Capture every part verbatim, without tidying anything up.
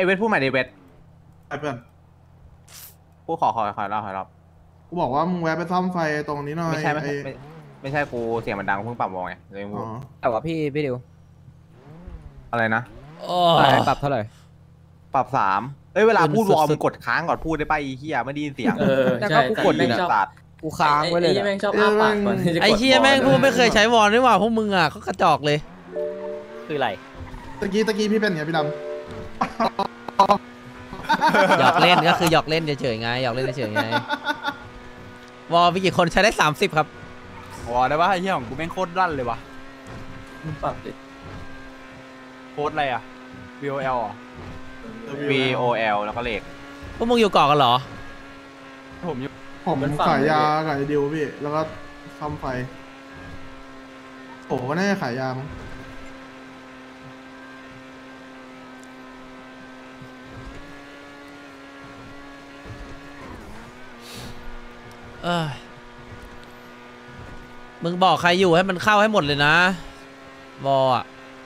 เวทพูดใหม่ดิเวทไอ้เพื่อนพูดขอขอขอเล่าขอเล่ากูบอกว่ามึงแวะไปซ่อมไฟตรงนี้หน่อยไม่ใช่ไม่ไอ้ไม่ไม่ใช่กูเสียงมันดังเพิ่งปรับวงไงเลยพูอ๋อดแต่ว่าพี่พี่ดิวอะไรนะปรับเท่าไหร่ปรับสามเอ้ยเวลาพูดวอร์มสุดๆกดค้างก่อนพูดได้ป่ะอีเหี้ยไม่ได้ยินเสียงเออแล้วใช่ก็กูกดอยู่แม่งชอบตัดกูค้างไว้เลยไอ้แม่งชอบอ้าปากก่อนที่จะกดไอ้เฮียแม่งบพูอดลไม่เคยใช้วอลนี่หว่าพวกมึงอ่ะเขากระจอกเลยคืออะไรตะกี้ตะกี้พี่เป็นไงพี่ดหยอกเล่นก็คือหยอกเล่นเฉยๆไงหยอกเล่นเฉยๆไงวอลมีกี่คนใช้ได้สามสิบครับวอได้ปะไอ้เหี้ยของกูแม่งโคตรลั่นเลยวะมึงปรับดิโคตรอะไรอะ วี โอ แอล อ่ะำ V O L แล้วก็เลขพวกมึงอยู่เกาะกันเหรอผมอยู่ผมขายยาขายดิวพี่แล้วก็ซ่อมไฟโอ้ก็น่าจะขายยามั้งเอ้ยมึงบอกใครอยู่ให้มันเข้าให้หมดเลยนะวอลอ่ะ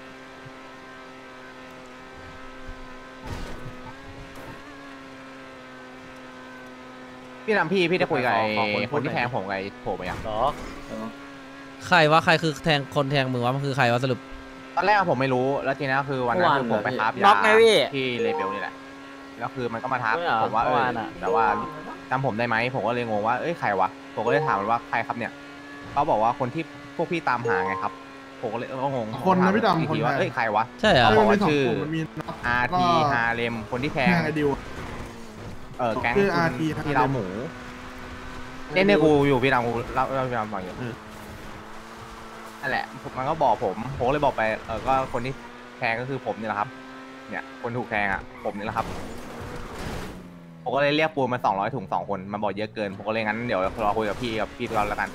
พี่นำพี่พี่ได้คุยกับไอ้คนที่แทงผมกับไอ้โผล่ไปยังหรอใครวะใครคือแทงคนแทงมึงวะมันคือใครวะสรุปตอนแรกผมไม่รู้แล้วทีนี้คือวันนั้นคือผมไปคราฟน็ยาอกไงพี่ที่เลเบลนี่แหละแล้วคือมันก็มาทักไม่เหรอผมว่าเอเมื่ออวานอะแต่ว่าจำผมได้ไหมผมก็เลยงงว่าเอ้ยใครวะผมก็เลยถามมันว่าใครครับเนี่ยเขาบอกว่าคนที่พวกพี่ตามหาไงครับผมก็เลยเอองงคนนะพี่อีดำกคนทีแทว่าง เอ้ยใครวะใช่เหรอเอ้ยมันมีสองชื่อกลุ่มมันมีน็อกอาร์ก็ทีฮาเลมคนที่แทแทงงไอ้ดิวเออแก๊งชื่อ อาร์ ทีที่เราหมูเนี่ยเนี่ยกูอยู่พี่ดำกูเล่าเล่าพี่ดำฟังอยู่นั่นแหละมันก็บอกผมผมก็เลยบอกไปเออก็คนที่แทงก็คือผมนี่แหละครับ เนี่ยคนถูกแทงอ่ะผมนี่แหละครับผมก็เลยเรียกปูนมาสองร้อยถุงสองคนมาบอกเยอะเกินผมก็เลยงั้นเดี๋ยวรอคุยกับพี่กับพี่ก่อนแล้วกัน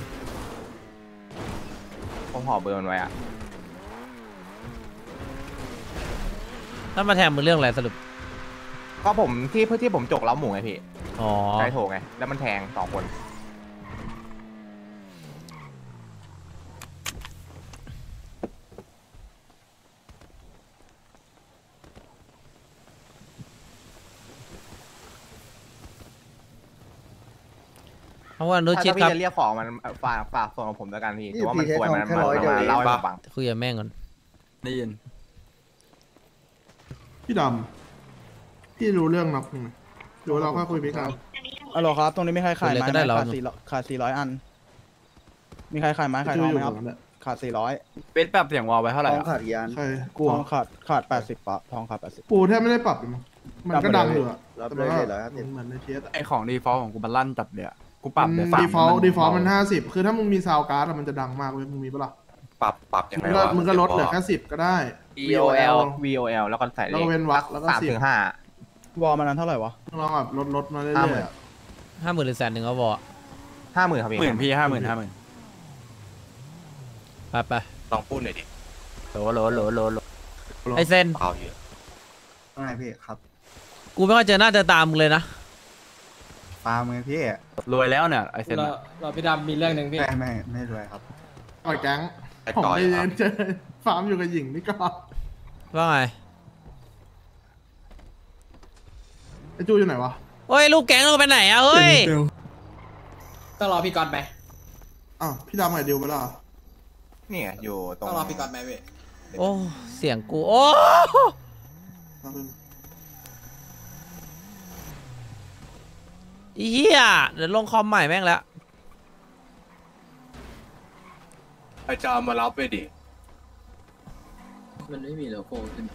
ผมขอเบอร์มันไว้อ่ะถ้ามาแทงมึงเรื่องอะไรสรุปก็ผมที่เพื่อที่ผมจกเล้าหมูไงพี่อ๋อใช่โถไงแล้วมันแทงสองคนเพราะว่านุถ้าชิตพี่ครับจะเรียกของมันฝากฝากส่งของผมแล้วกันพี่ถือว่ามันป่วยมันมันมาเล่าให้ผมฟังคุยกับแม่งก่อนได้ยินพี่ดำพี่รู้เรื่องน็อกไหมหรือว่าเราค่อยคุยพี่กันอ๋อเหรอครับ ตรงนี้มีใครขายไม้ไหมขาดสี่ขาดสี่ร้อยอัน มีใครขายไม้ขายทองไหมครับ ขาดสี่ร้อยเวทปรับเสียงวอลไว้เท่าไหร่ทองอะขาดยานใครกทลัวองขาดขาดแปดสิบปะทองขาดแปดสิบปูแทบไม่ได้ปรับเลยมั้งมันก็ดังอยู่อะรับแต่เลยว่าเหรอครับเหมือนในเทสอะไอของดีฟอลของกูมันลั่นจัดเลยอะกูปรับเลยดีฟอลต์ดีฟอลต์มัมันห้าสิบคือถ้ามึงมีซาวการ์ดอะมันจะดังมากเว้ยมึงมีปะล่ะปรับปรับยังมึไงงก็วะมึงก็ลดเหลือแค่สิบก็ได้ V O L V O L แล้วก็ใส่เลแล้วขก็เว้นวรรคแล้วก็สามสิบถึงห้าวอลมันนั้นเท่าไหร่วะลองแบบลดลดมาเรื่ห้าอหมื่ยนๆอะห้าหมื่นหรือแสนหนึ่งก็บอกห้าหมื่นครับพี่หมื่นพี่ห้าหมื่นห้าหมื่นไปไปลองพูดหน่อยดิโหลโหลโหลโหลโหลไอเซนเปล่าเยอะว่าไงพี่ครับกูไม่ค่อยเจอหน้าเจอตามึงเลยนะฟาร์มไงพี่รวยแล้วเนี่ยไอเซนเราอะเราพี่ดำมีเรื่องหนึ่งพี่ไม่ไม่ไม่รวยครับต่อยแก๊งไอ้ผมต่อยไปครับเจอฟาร์มอยู่กับหญิงนี่ก็ว่าไงไอจูอยู่ไหนวะโอ้ยลูกแก๊งเราไปไหนอะเฮ้ยต้องรอพี่ก๊อตไหมอ้าวพี่ดำไงดิวไปล่ะนี่ไงอยู่ตรงต้องรอพี่ก๊อตไหมพี่โอ้เสียงกูโอ้อีเหี้ยเดี๋ยวลงคอมใหม่แม่งแล้วไอ้จามมารับไปดิมันไม่มีโลโก้ขึ้น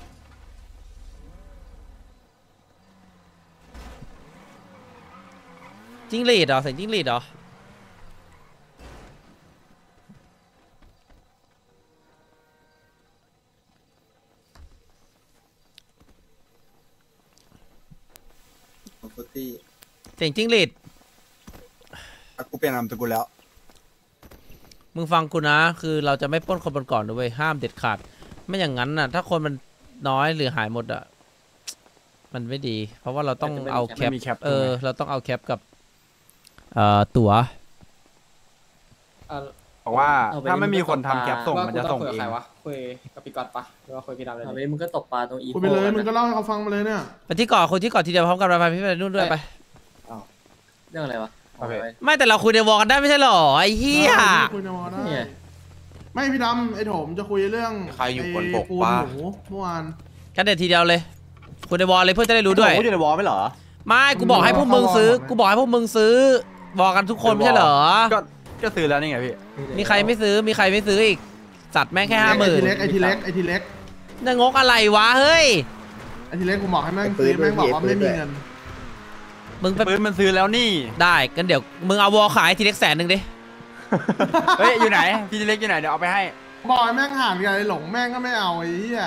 จิ้งหรีดเหรอเสียงจิ้งหรีดเหรอปกติเสียงจิ้งหรีดกูเปลี่ยนนามสกุลแล้วมึงฟังกูนะคือเราจะไม่ปล้นคนบนก่อนด้วยห้ามเด็ดขาดไม่อย่างนั้นน่ะถ้าคนมันน้อยหรือหายหมดอ่ะมันไม่ดี เพราะว่าเราต้องเอาแคปเออเราต้องเอาแคปกับเอ่อตั๋วอ่ะผบอกว่าเอาไปถ้าไม่มีคนตกปลาทำแคปส่งว่ามันกูจะต้ส่งคุยเอกับใคงรวะคุยกับพี่ก๊อตปะหรือว่าคุยพี่ดำเลยเอาไปมึงก็ตกปลาตรงอีคุยไปเลยมึงก็เล่าให้เขาฟังมาเลยเนี่ยไปที่เกาะคนที่เกาะทีเดียวพร้อมกันไปพี่ไปนู่นด้วยไปเรื่องอะไรวะโอเคไม่แต่เราคุยในวอลกันได้ไม่ใช่หรอไอ้เหี้ยได้คุยในวอได้เนี่ยไม่พี่ดำไอ้โถมจะคุยเรื่องใครอยู่บนบกไปูปะหมูเมื่อวานกันเด็ดทีเดียวเลยคุยในวอลเลยเพื่อจะได้รู้ด้วยผมอยู่ในวอลไม่เหรอไม่กูบอกให้พวกมึงซื้อกูบอกให้พวกมึงซื้อวอลกันทุกคนไม่ใช่เหรอก็ก็ซื้อแล้วนี่ไงพี่มีใครไม่ซื้อมีใครไม่ซื้ออีกสัตว์แม่งแค่ห้าหมื่นไอ้ทีเล็กไอ้ทีเล็กไอ้ทีเล็กจะงกอะไรวะเฮ้ยไอ้ทีเล็กผมบอกให้แม่งซื้อแม่งบอกว่าไม่มีเงินมึงไปปืนมันซื้อแล้วนี่ได้กันเดี๋ยวมึงเอาวอลขายทีเล็กแสนหนึ่งดิเฮ้ยอยู่ไหนพี่เล็กอยู่ไหนเดี๋ยวเอาไปให้บอกให้แม่งห่านกันไอ้หลงแม่งก็ไม่เอาไอ้เหี้ย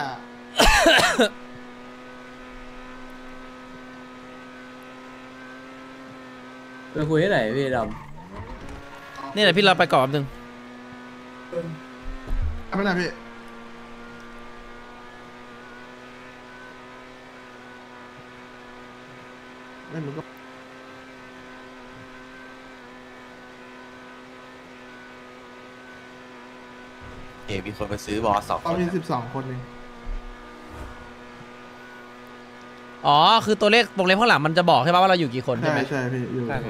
ไปคุยที่ไหนพี่ดนี่แหละพี่เราไปก่อนแป๊บนึงเอาไปไหนพี่ไม่มึงก็เอ๋มีคนมาซื้อบอสสองคตอนนมีสิบสองคนเองอ๋อคือตัวเลขวงเล็บข้างหลังมันจะบอกใช่ปะว่าเราอยู่กี่คนใช่ใช่ไหมใช่พี่อยู่ใช่พี่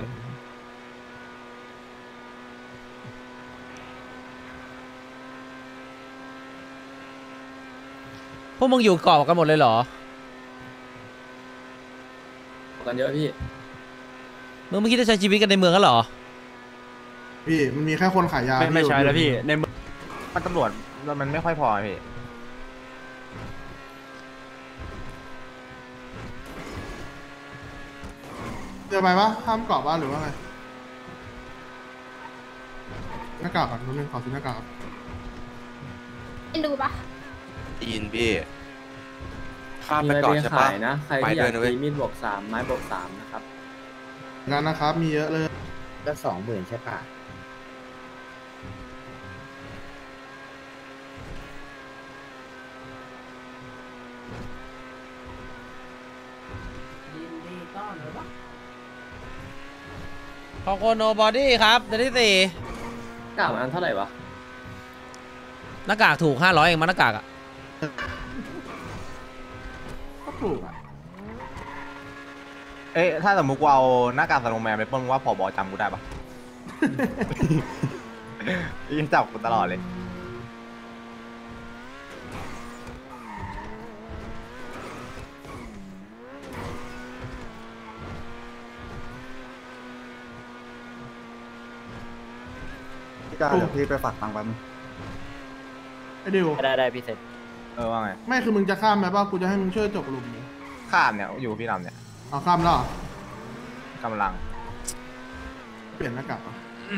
พวกมึงอยู่เกาะกันหมดเลยเหรอำกันเยอะพี่มึงไม่คิดจะใช้ชีวิตกันในเมืองกันเหรอพี่มันมีแค่คนขายยาไม่ไม่ที่อยู่ใช่แล้วพี่ในเมืองมันตำรวจมันไม่ค่อยพอพี่เจอไปปะห้ามเกาะบ้านหรือว่าไงหน้ากากก่อนนิดนึงขอซื้อหน้ากากก่อนดูปะได้ยินพี่ข้ามมีไปอะไรก่อนไปใช่ปะขายนะ ใครไปที่อด้วยยากนะเว้ยตีมีดบวกสามไม้บวกสามนะครับงานนะครับมีเยอะเลยก็สองหมื่นใช่ปะขอบคุณโนบอดี้ครับเดือนที่สี่กล่าวอันเท่าไหร่วะหน้ากากถูกห้าร้อยเองมั้งหน้ากากอ่ะก็ถูกอ่ะเอ๊ะถ้าสมมุติกูเอาหน้ากากสโนว์แมนไปปล้นมึงว่าผบจำกูได้ปะ ยังจับกูตลอดเลยพี่ก้าเดี๋ยวพี่ไปฝากตังค์แป๊บนึงไอ้ดิวได้ได้พี่เสร็จเออว่าไงไม่คือมึงจะข้ามไหมป่ะกูจะให้มึงช่วยจกหลุมเนี่ยข้ามเนี่ยอยู่พี่ดำเนี่ยเอาข้ามแล้วเหรอกำลังเปลี่ยนหน้ากากอ่ะ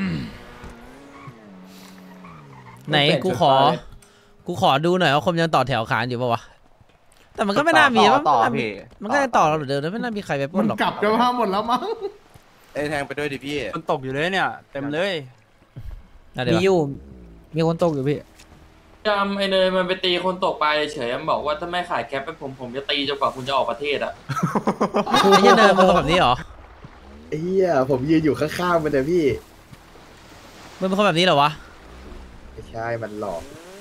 ไหนกูขอ กูขอดูหน่อยว่าคนยังต่อแถวขานอยู่ปะวะ แต่มันก็ไม่น่ามีต่อว่าต่อมันพี่มันก็ยังต่อเราเหมือนเดิมนะไม่น่ามีใครไปปล้มัน นหรอกกลับกันมาหมดแล้วมั้งเอ้ยแทงไปด้วยดิพี่มันตกอยู่เลยเนี่ยเต็มเลยนะเดี๋มียวอยู่ มีคนตกอยู่พี่จำไอ้เนยมันไปตีคนตกปลาเฉยๆมันบอกว่าถ้าไม่ขายแคปให้ผมผมจะตีจนกว่าคุณจะออกประเทศอ่ะไอ้เหี้ยเนิร์มันเป็นคนแบบนี้เหรอเฮียผมยืนอยู่ข้างๆมันเลยพี่มันเป็นคนแบบนี้เหรอวะไม่ใช่ มันหลอก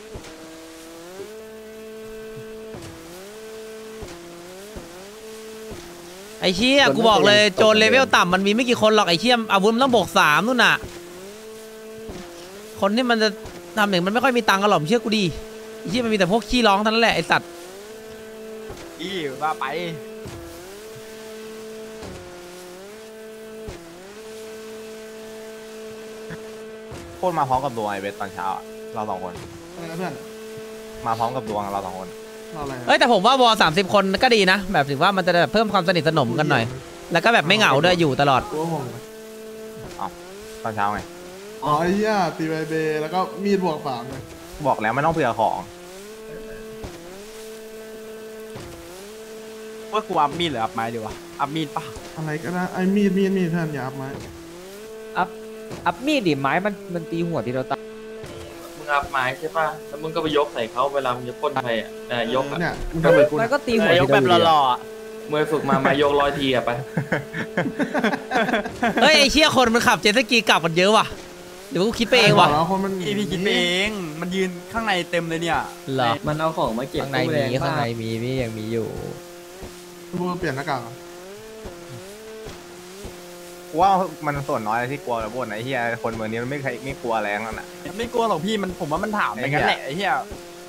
ไอ้เชี่ยกูบอกเลยโจรเลเวลต่ำมันมีไม่กี่คนหรอกไอ้เชี่ยอาวุธมันต้องบวกสามนู่นน่ะ คนที่มันจะทำอย่างมันไม่ค่อยมีตังค์กันหรอกเชื่อกูดิไอ้เชี่ยมันมีแต่พวกขี้ร้องเท่านั้นแหละไอ้สัตว์พี่ว่าไปโคตรมาพร้อมกับดวงไอเวสตอนเช้าอะเราสองคนอะไรนะเพื่อนมาพร้อมกับดวงเราสองคนเราอะไรอะเอ้ยแต่ผมว่าวอสามสิบคนก็ดีนะ แบบถือว่ามันจะแบบเพิ่มความสนิทสนมกันหน่อย แล้วก็แบบไม่เหงาด้วยอยู่ตลอดกูก็งงเลยตอนเช้าไงอ๋อไอ้เหี้ยตีใบเบแล้วก็มีดบวกสามเลยบอกแล้วไม่ต้องเผื่อของว่ากูอัพมีดหรืออัพไม้ดีวะอัพมีดปะอะไรก็ได้ไอ้มีดมีดมีดเพื่อนอย่าอัพไม้อัพ อัพมีดดิไม้มันมันตีหัวทีเราตายมึงอัพไม้ใช่ป่ะแล้วมึงก็ไปยกใส่เขาเวลามึงจะพ่นใครอ่ะแต่ยกอ่ะเนี่ยมึงก็ก็เหไปมือนกูมันก็ตีหัวเออยทีกแบบเดียวหล่อๆอะมวยฝึกมามายกร้อยทีอ่ะไปเฮ้ยไอ้เชี่ยคนมันขับเจ็ตสกีกลับกันเยอะว่ะหรือว่ากูคิดไปเองวะแล้วคนมันพี่พี่คิดไปเองมันยืนข้างในเต็มเลยเนี่ยเหรอมันเอาของมาเก็บข้างในมีข้างในมีพี่ยังมีอยู่พูดเปลี่ยนหน้ากากว่ามันส่วนน้อยที่กลัวระบบไหนเฮียคนเมืองนี้มันไม่เคยไม่กลัวแรงนั่นน่ะไม่กลัวหรอกพี่มันผมว่ามันถามไปงั้นแหละไอ้เหี้ย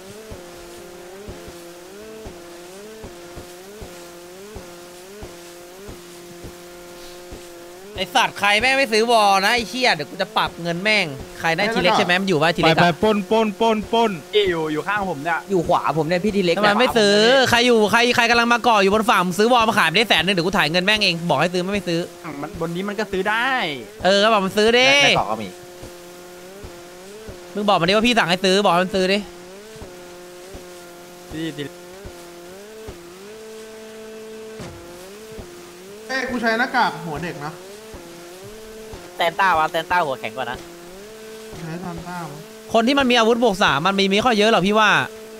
ไอสัตว์ใครแม่งไม่ซื้อวอลนะไอเชี่ยเดี๋ยวกูจะปรับเงินแม่งใครได้ทีเล็กใช่ไหมมันอยู่ว่าทีไปเล็กไปอะปนปนปนปนพี่อยู่อยู่ข้างผมเนี่ยอยู่ขวาผมเนี่ยพี่ทีเล็กทำไมไม่ซื้อใครอยู่ใครใครกำลังมาก่ออยู่บนฝั่งซื้อวอลมาขายไม่ได้แสนหนึ่งเดี๋ยวกูถ่ายเงินแม่งเองบอกให้ซื้อไม่ไม่ซื้อมันบนนี้มันก็ซื้อได้เออก็บอกมันซื้อดิในเกาะก็มีมึงบอกมันดิว่าพี่สั่งให้ซื้อบอกมันซื้อดิที่ที่เอ้ยกูใช้หน้ากากหัวเด็กนะแตนต้าวะแตนต้าหัวแข็งกว่านะใช้ทันต้ามั้งคนที่มันมีอาวุธบวกสามมันมีไม่ค่อยเยอะหรอกพี่ว่า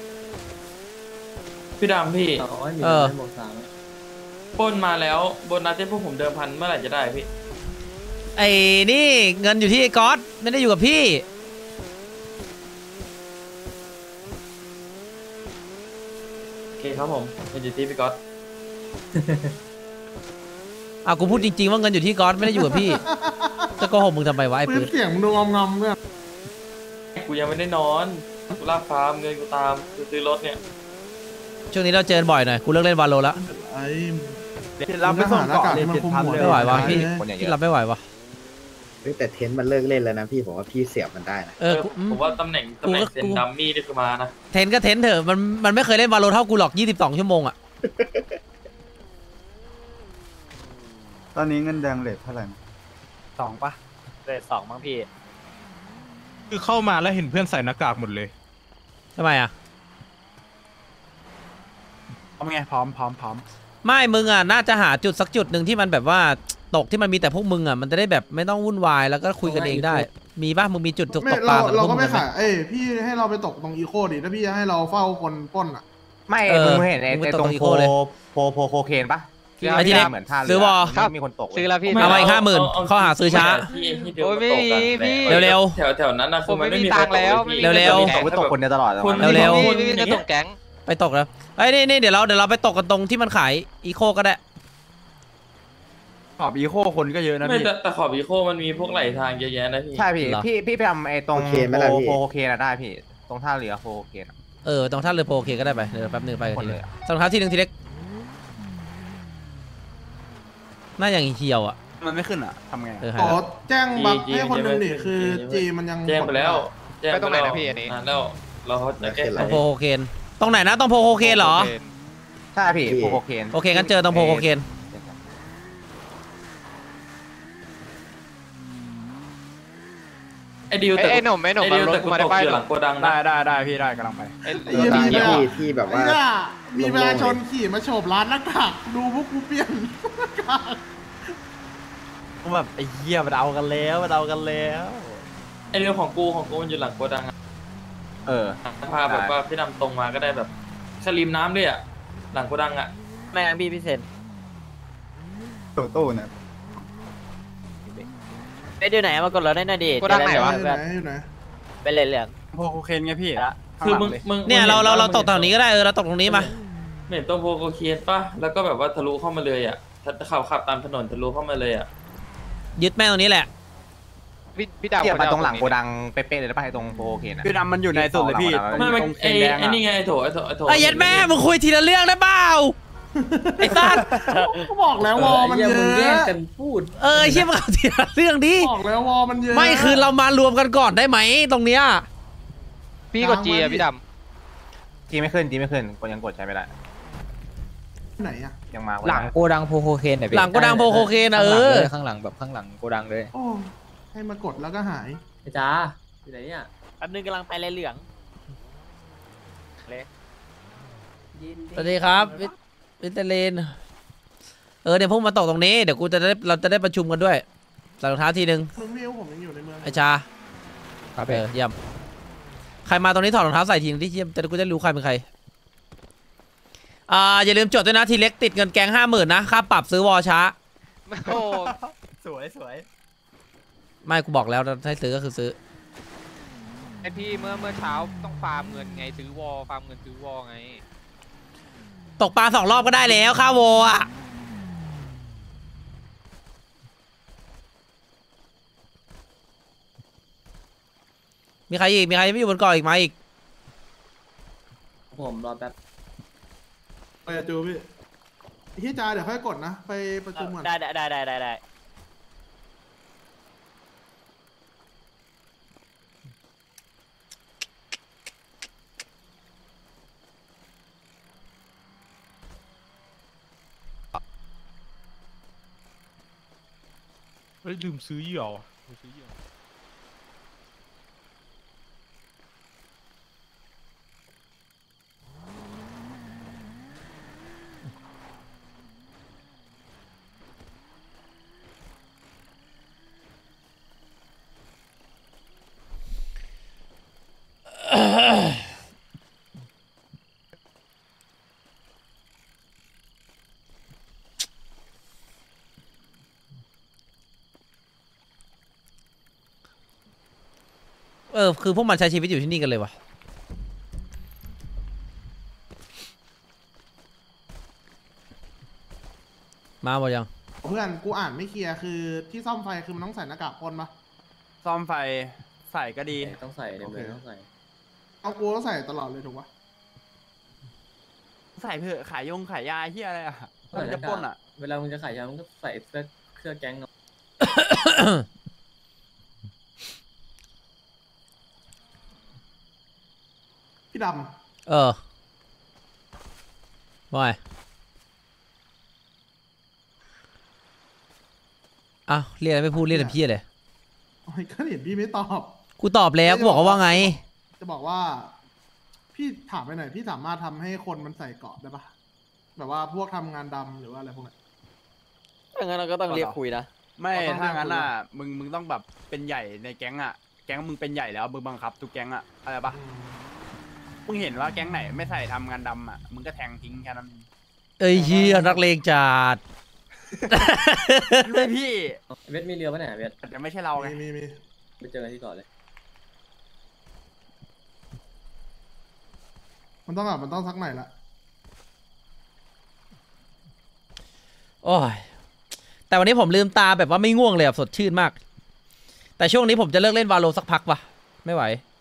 พี่ดำพี่อ๋อมีเออหมวกสามปล้นมาแล้วโบนัสที่พวกผมเดิมพันเมื่อไหร่จะได้พี่ไอ้นี่เงินอยู่ที่ไอ้ก๊อตไม่ได้อยู่กับพี่โอเคครับผมเป็นอยู่ที่พี่ก๊อตอ่ะกูพูดจริงๆว่าเงินอยู่ที่ก๊อตไม่ได้อยู่กับพี่ จะโกหกมึงทำไมวะไอ้ปืปืนนเสียงมึงดูงอมๆด้วยกูยังไม่ได้นอนกูลากฟาร์มเงินกูตามกูซื้อรถเนี่ยช่วงนี้เราเจอบ่อยหน่อยกูเลิกเล่นวาโลแล้วไอ้เราไปส่งเกาะเลยมันเจ็ดคุมพันหัวเลยไม่ไหววะด้พี่คนอย่างเยพี่อะรับไม่ไหววะแต่เทนมันเลิกเล่นแล้วนะพี่ผมว่าพี่เสียบมันได้นะเออกูอืมผมว่าตำแหน่งตำแหน่งกูก็เซนดัมมี่นี่คือมานะเทนก็เทนเถอะมันมันไม่เคยเล่นวาโลเท่ากูหรอกยี่สิบสองชั่วโมงอ่ะตอนนี้เงินแดงเลทเท่าไหร่สองปะเลทสองมั้งพี่คือเข้ามาแล้วเห็นเพื่อนใส่หน้ากากหมดเลยทำไมอ่ะพร้อมไงพร้อมพร้อมพร้อมไม่มึงอ่ะน่าจะหาจุดสักจุดหนึ่งที่มันแบบว่าตกที่มันมีแต่พวกมึงอ่ะมันจะได้แบบไม่ต้องวุ่นวายแล้วก็คุยกันเองได้ มีป่ะมึงมีจุดตกไม่ตกปเราลาสำหรับเราพวกก็มึงไม่ไหมขายเอ้ยพี่ให้เราไปตกตรงอีโคดิถ้าพี่จะให้เราเฝ้าคนปล้นอ่ะไม่เออมึงเห็นไอ้มึงไปไอ้ตกตรงอีโพโคเลยโพโพโคเคนปะไอ้ที่เล็กเหมือนท่าเรือซื้อวอมันมีคนตกเว้ยซื้อแล้วพี่เอามาอีกห้าหมื่นข้อหาซื้อช้าที่ที่เดียวโอ้ยก็ตกกันไม่มีพี่แหละเร็วแถวแถวนั้นนะคือมันไม่มีผมไม่มีตังค์แล้วไม่มีเร็วๆตกไปตกคนเดียวตลอดคนเร็วพี่พี่จะส่งแก๊งไปตกแล้วไอ้ยนี่นี่เดี๋ยวเราเดี๋ยวเราไปตกกันตรงที่มันขายอีโคก็ได้ขอบอีโคคนก็เยอะนะไม่พี่แต่แต่ขอบอีโคมันมีพวกไหลทางเยอะแยะนะพี่ใช่พี่เหรอพี่พี่ไปทำไอ้ตรงโอเคไหมล่ะพี่โพโคเคนอะได้พี่ ตรงท่าเรือโพโคเคนอะเออตรงท่าเรือโพโอเคก็ได้ไปเดี๋ยวแป๊บนึงไปกันคนทีเลเลย ยอะสำคัญที่หนึ่งทีเล็กหน้าอย่างเหี่ยวอ่ะมันไม่ขึ้นอ่ะทำไงเออขหายอแล้วแจ้งบัฟให้คนหนึงดิคือจีมันยังแจ้งไปแล้วแจ้งไปตรงไหนนะพี่อันนี้นานแล้วเราเขาจะแก้ไขตรงโพโอเคนตรงไหนนะตรงโพโอเคนเหรอใช่พี่โพโคเคนโอเคงั้นเจอตรงโพโอเคนไอ้ดิวแต่ไอ้หนุ่มไอ้หนุ่มไอ้ดิวมารถแต่กูกูมาตได้กป้ายอยู่หลังโกดังได้นะได้ได้พี่ได้กำลังไปไอ้ไอ้เหี้ยที่มีที่ที่แบบว่าไอ้เนี่ยมีประชาชนขี่มาโฉบร้านหน้ากากดูพวกกูเปลี่ยนหน้ากากแบบไอ้เหี้ยมันเอากันแล้วมันเอากันแล้วไอ้ดิวของกูของกูมันอยู่หลังโกดังอะเออพาแบบว่าพี่นำตรงมาก็ได้แบบแค่ริมน้ำด้วยอ่ะหลังโกดังอ่ะแม่งพี่พี่เซนตู้ตู้เนี่ยไปดูไหนมากดรถได้หน่อยดิกูดังไหนวะอยู่ไหนอยู่ไหนไปเลยเหลืองโพโคเคนไงพี่คือมึงมึงเนี่ยเราเราเราตกตรงนี้ก็ได้เออเราตกตรงนี้มาเห็นตรงโพโกเคียนป่ะแล้วก็แบบว่าทะลุเข้ามาเลยอ่ะขับขับตามถนนทะลุเข้ามาเลยอ่ะยึดแม่งตรงนี้แหละพี่พี่ดาวเทียบมาตรงหลังโกดังเป๊ะๆเลยนะป่ะไอ้ตรงโพโคเคนอะคือดำมันอยู่ในสุดเลยพี่ตรงไม่ไม่ตรงเคนไอ้แดงไอ้อ่ะนี่ไงไอ้โถไอ้โถไอ้โถไอ้ยัดแม่มึงคุยทีละเรื่องได้เปล่าไอ้สัสก็บอกแล้ววอมันเยมึงแย่งอะกันพูดเออเชี่ยมึงเอาทีละเรื่องดิบอกแล้ววอมันเยอะไม่คือเรามารวมกันก่อนได้ไหมตรงเนี้ยพี่กดจีอะพี่ดจีไม่ขึ้นจีไม่ขึ้นกดยังกดใช้ไม่ได้ไหนอะยังมาำหลังโกดังโพโคเคนเนี่ยหลังโกดังโพโคเคนอะเออข้างหลังแบบข้างหลังโกดังเลยโอ้ให้มากดแล้วก็หายไอ้จ้าอยู่ไหนเนี่ยแป๊บนึงกำลังไปเลยเหลืองสวัสดีครับวิวิเตเลนเออเดี๋ยวพวกมาตกตรงนี้เดี๋ยวกูจะได้เราจะได้ประชุมกันด้วยใส่รองเท้าทีนึงมึงมิวผมยังอยู่ในเมืองไอชาครับเออเยี่ยมใครมาตรงนี้ถอดรองเท้าใส่ทีนึงที่เยี่ยมจะกูจะรู้ใครเป็นใครอ่าอย่าลืมจดด้วยนะทีเล็กติดเงินแกงห้าหมื่นนะค่าปรับซื้อวอช้าโอ้สวยสวยไม่กูบอกแล้วให้ซื้อก็คือซื้อไอพี่เมื่อเมื่อเช้าต้องฟาร์มเงินไงซื้อวอลฟาร์มเงินซื้อวอลไงตกปลาสองรอบก็ได้แล้วค่าโวอ่ะมีใครอีกมีใครไม่อยู่บนเกาะอีกไหมอีกผมรอแป๊บไปอะจูพี่พี่จาเดี๋ยวค่อยกดนะไปประชุมก่อนได้ได้ได้ได้ได้ได้เฮ้ยลืมซื้อเหยื่อลืมซื้อเหยื่อเออคือพวกมันใช้ชีวิตอยู่ที่นี่กันเลยวะมาหมดยังเพื่อนกูอ่านไม่เคลียร์คือที่ซ่อมไฟคือมันต้องใส่หน้ากากพ่นปะซ่อมไฟใส่ก็ดีต้องใส่ในเมืองต้องใส่เอากูต้องใส่ตลอดเลยถูกปะใส่เพื่อขายยงขายยาเฮียอะไรอ่ะมันจะปล้นอ่ะเวลามึงจะขายยามึงก็ใส่เสื้อเสื้อแก๊งพี่ดเออว่าไงอ้าวเรียกอะไรไม่พูดเรียกแต่พี่เลยำโอ้ยก็เห็นพี่ไม่ตอบกูตอบแล้วกูบอกว่าไงจะบอกว่า พี่ถามไปหน่อยพี่สามารถทำให้คนมันใส่เกราะได้ปะแบบว่าพวกทำงานดำหรือว่าอะไรพวกนั้นถ้างั้นเราก็ต้องเรียกคุยนะ ไม่ก็ต้องถ้างั้นอ่ะเรียกคุยมึงมึงต้องแบบเป็นใหญ่ในแก๊งอ่ะแก๊งมึงเป็นใหญ่แล้วมึงบังคับทุกแก๊งอ่ะอะไรปะมึงเห็นว่าแก๊งไหนไม่ใส่ทำงานดำอ่ะมึงก็แทงทิ้งแค่นั้นเอ้ยเฮียนักเลงจัดไม่พี่เวทมีเรือปะเนี่ยเวทอาจจะไม่ใช่เราไงมีมีมีไปเจอกันที่เก่อนเลยมันต้องแบบมันต้องสักหน่อยละโอ้ยแต่วันนี้ผมลืมตาแบบว่าไม่ง่วงเลยแบบสดชื่นมาก แต่ช่วงนี้ผมจะเลิกเล่นวาโลสักพักวะไม่ไหว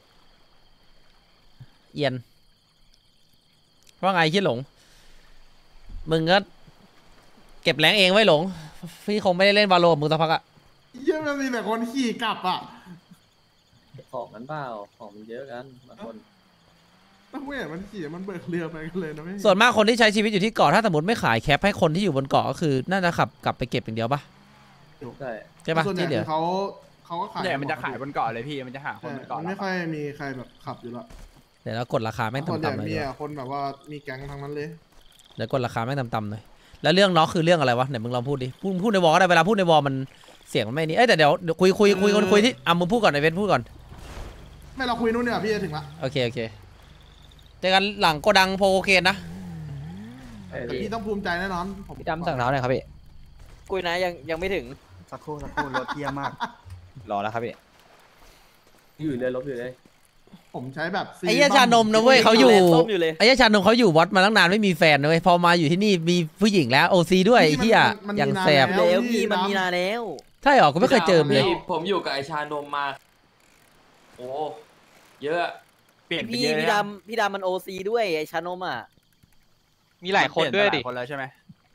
เอียนว่าไงคิดหลงมึงก็เก็บแรงเองไว้หลงพี่คงไม่ได้เล่นวาโลมึงสักพักอะเยอะมันมีแต่คนขี่กลับอ่ะของมันเปล่าของมันเยอะกันบางคนต้องไม่เห็นมันขี่มันเบิกเรือไปกันเลยนะไม่ส่วนมากคนที่ใช้ชีวิตอยู่ที่เกาะถ้าสมมติไม่ขายแคปให้คนที่อยู่บนเกาะก็คือน่าจะขับกลับไปเก็บอย่างเดียวปะใช่ใช่ปะส่วนใหญ่ที่เหลืคือ อเขาเขาก็ขายเนี่ยมันจะขายบนเกาะเลยพี่มันจะหาคนใช่บนเกาะมันไม่ค่อยมีใครแบบขับอยู่ละเดี๋ยวเรากดราคาแม่งส่วนใหญ่ต่ำๆหน่อยมีดีกว่าอะคนแบบว่ามีแก๊งทั้งนั้นเลยเดี๋ยวกดราคาแม่งต่ำๆหน่อยแล้วเรื่องน็อกคือเรื่องอะไรวะไหนมึงลองพูดดิพูดพูดในวอลก็ได้เวลาพูดในวอลมันเสียงมันไม่นี่เอ้ยแต่เดี๋ยวเดี๋ยวคุยคุยคุยคนคุยที่อ่ะมึงพูดก่อนไอเวนพูดก่อนไม่เราคุยนู่นเนี่ยพี่จะถึงละโอเคโอเคเจอกันหลังโกดังโพโอเคนนะแต่พี่ต้องภูมิใจแน่นอนผมพี่ดำสั่งเท้าหน่อยครับพี่กุยนะยังยังไม่ถึงสักครู่สักครู่รถเที่ยมากรอแล้วครับพี่อยู่เลยลบอยู่เลยผมใช้แบบไอ้เหี้ยชานมนะเว้ยเขาอยู่ส้มอยู่เลยไอ้เหี้ยชานมเขาอยู่วัดมาตั้งนานไม่มีแฟนนะเว้ยพอมาอยู่ที่นี่มีผู้หญิงแล้วโอซีด้วยไอ้เหี้ยอย่างแสบแล้วพี่มันมีนานแล้วใช่หรอกูไม่เคยเจอมันเลยพี่ผมอยู่กับไอชานมมา โอ้เยอะเปลี่ยนไปพี่เยอะพี่นะดำพี่ดำมันโอซีด้วยไอชานมอ่ะมีหลายคนด้วยดิเปลี่นไปหลาคนแล้วใช่ไหม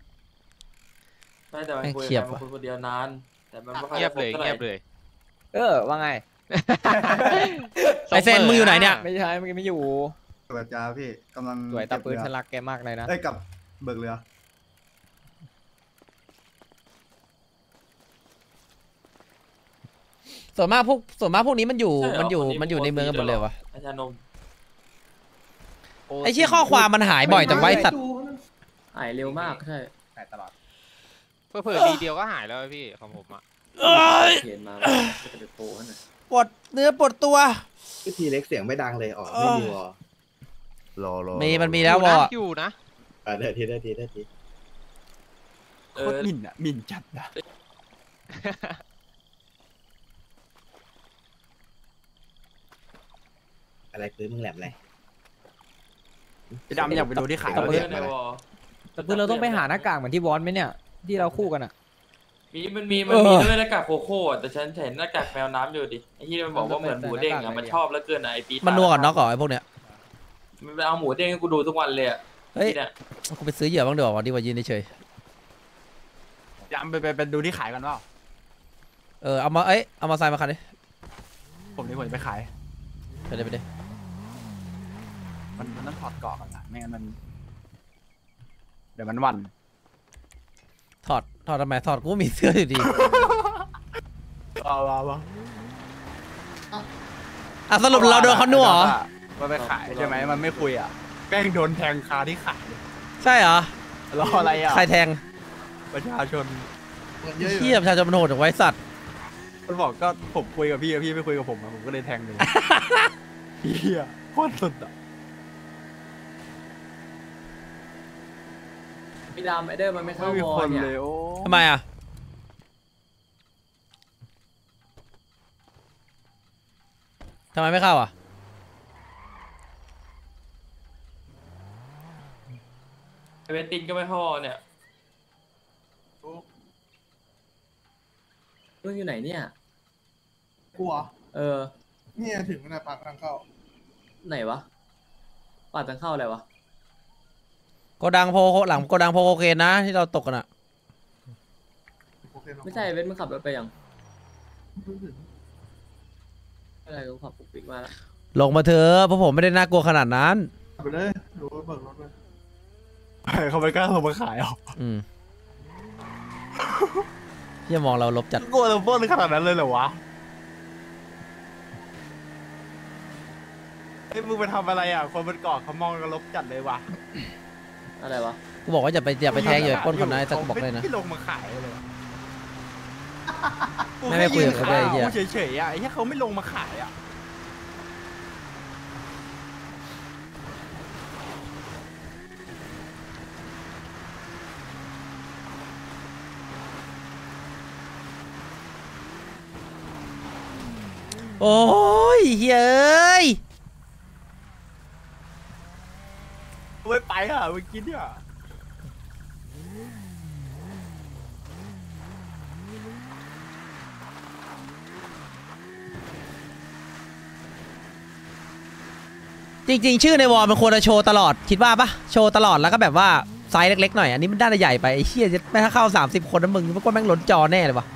ไม่แต่มันคุยเงียบกันว่ะคุยคนเดียวนาน แต่มันไม่ค่อยเงียบเลยได้คท่าไหร่เงียบเลยเออว่าไงไอเซนมึงอยู่ไหนเนี่ยไม่ใช่มันไม่อยู่เบิกจ้าพี่กำลังสวยตาปืนฉันรักแกมากเลยนะเอ้ยกับเบิกเรือส่วนมากพวกส่วนมากพวกนี้มันอยู่ใช่เหรอมันอยู่คนนี้มันอยู่ในเมืองกันหมดเลยวะไอชานมไอเชี่ยข้อความมันหายบ่อยแต่ไว้สัตว์หายเร็วมากใช่ขายตลอดเพื่อเผื่อดีเดียวก็หายแล้วพี่ของผมอ่ะเขียนมาจะเป็นโปรขนาดปวดเนื้อปวดตัววิธีเล็กเสียงไม่ดังเลยอ๋อไม่มีวอรอรอมีมันมีแล้ววออยู่นะอ่ะได้ทีได้ทีได้ทีเอโคอตรหมิ่นอ่ะหมิ่นจัดอ่ะอะไรปืนมึงแหลมอะไรพี่ดำอยากไปดูที่ขายแต่รถปืเนี่ยนแต่ปืนเราต้องไปหาหน้ากากเหมือนที่วอนไหมเนี่ยที่เราคู่กันอ่ะมีมันมีมันมีด้วยหน้ากากโคโค่อะแต่ฉันเห็นหน้ากากแมวน้ำอยู่ดิไอ้ที่มันบอกว่าเหมือนหมูเด้งอะมันชอบแล้วเกินอะไอ้ปีมันนัวกับน็อกเหรอไอ้พวกเนี้ยมันไปเอาหมูเด้งให้กูดูทุกวันเลยอะเฮ้ยเนี่ยกูไปซื้อเหยื่อบ้างดีกว่าวันดีกว่ายืนเฉยดำไปไปไปดูที่ขายกันเปล่าๆเออเอามาเอ้ยเอามาใส่มาคันดิผมนี่ผมจะไปขายไปเลยไปเลยมันมันต้องถอดเกาะก่อนนะไม่งั้นมัน เดี๋ยวมันหวันถอดถอดทำไมถอดกูมีเสื้ออยู่ดีเอาเอาเอาอ่ะสรุปเราโดนเขาหนัวเหรอมันไปขายใช่ไหมมันไม่คุยอ่ะแป้งโดนแทงคาที่ขายใช่เหรอรออะไรอ่ะใครแทงประชาชนเงินเยอะอยู่เทียบประชาชนมันโหดจากไว้สัตว์มันบอกก็ผมคุยกับพี่พี่ไม่คุยกับผมอะผมก็เลยแทงเลย เฮียโคตรสุดอ่ะพี่ดำไอเดอร์มันไม่ไม่เข้ามีวอคนเนี่ยเลยโอ้ทำไมอ่ะทำไมไม่เข้าอ่ะไอเวนตินก็ไม่เข้าวอเนี่ยมึงอยู่ไหนเนี่ยกลัวเออเนี่ยถึงขนาดปากทางเข้าไหนวะปาดทางเข้าอะไรวะโกดังโพโคหลังโกดังโพโคเคนนะที่เราตกกันอ่ะโอเคเนอะไม่ใช่เว้นมึงขับรถไปยังอะไรกูขับปุ๊กปิ๊กมาละลงมาเถอะเพราะผมไม่ได้น่ากลัวขนาดนั้นไปเลยรู้ว่าเบิกรถเลยเขาไม่กล้าลงมาขายหรออืมที่มองเราลบจัดกลัวเราปล้นขนาดนั้นเลยเหรอวะเฮ้ยมึงไปทำอะไรอ่ะคนบนเกาะเขามองกันลบจัดเลยวะอะไรวะกูบอกว่าอย่าไปอย่าไปแทงอย่าไปปล้นคนนั้นแต่กูบอกเลยนะไม่ลงมาขายเลยอะไม่ไม่คุยกับเขาด้วยไอ้เหี้ยกูเฉยๆอ่ะไอ้เหี้ยเขาไม่ลงมาขายอ่ะโอ้ยเฮ้ยไม่ไปอ่ะเมื่อกี้เนี่ยจริงๆ ชื่อในวอลมันควรจะโชว์ตลอดคิดว่าปะโชว์ตลอดแล้วก็แบบว่าไซส์เล็กๆหน่อยอันนี้มันด้านใหญ่ไปไอ้เชี่ยจะไม่ถ้าเข้าสามสิบคนนะมึงมันก็แม่งล้นจอแน่เลยวะ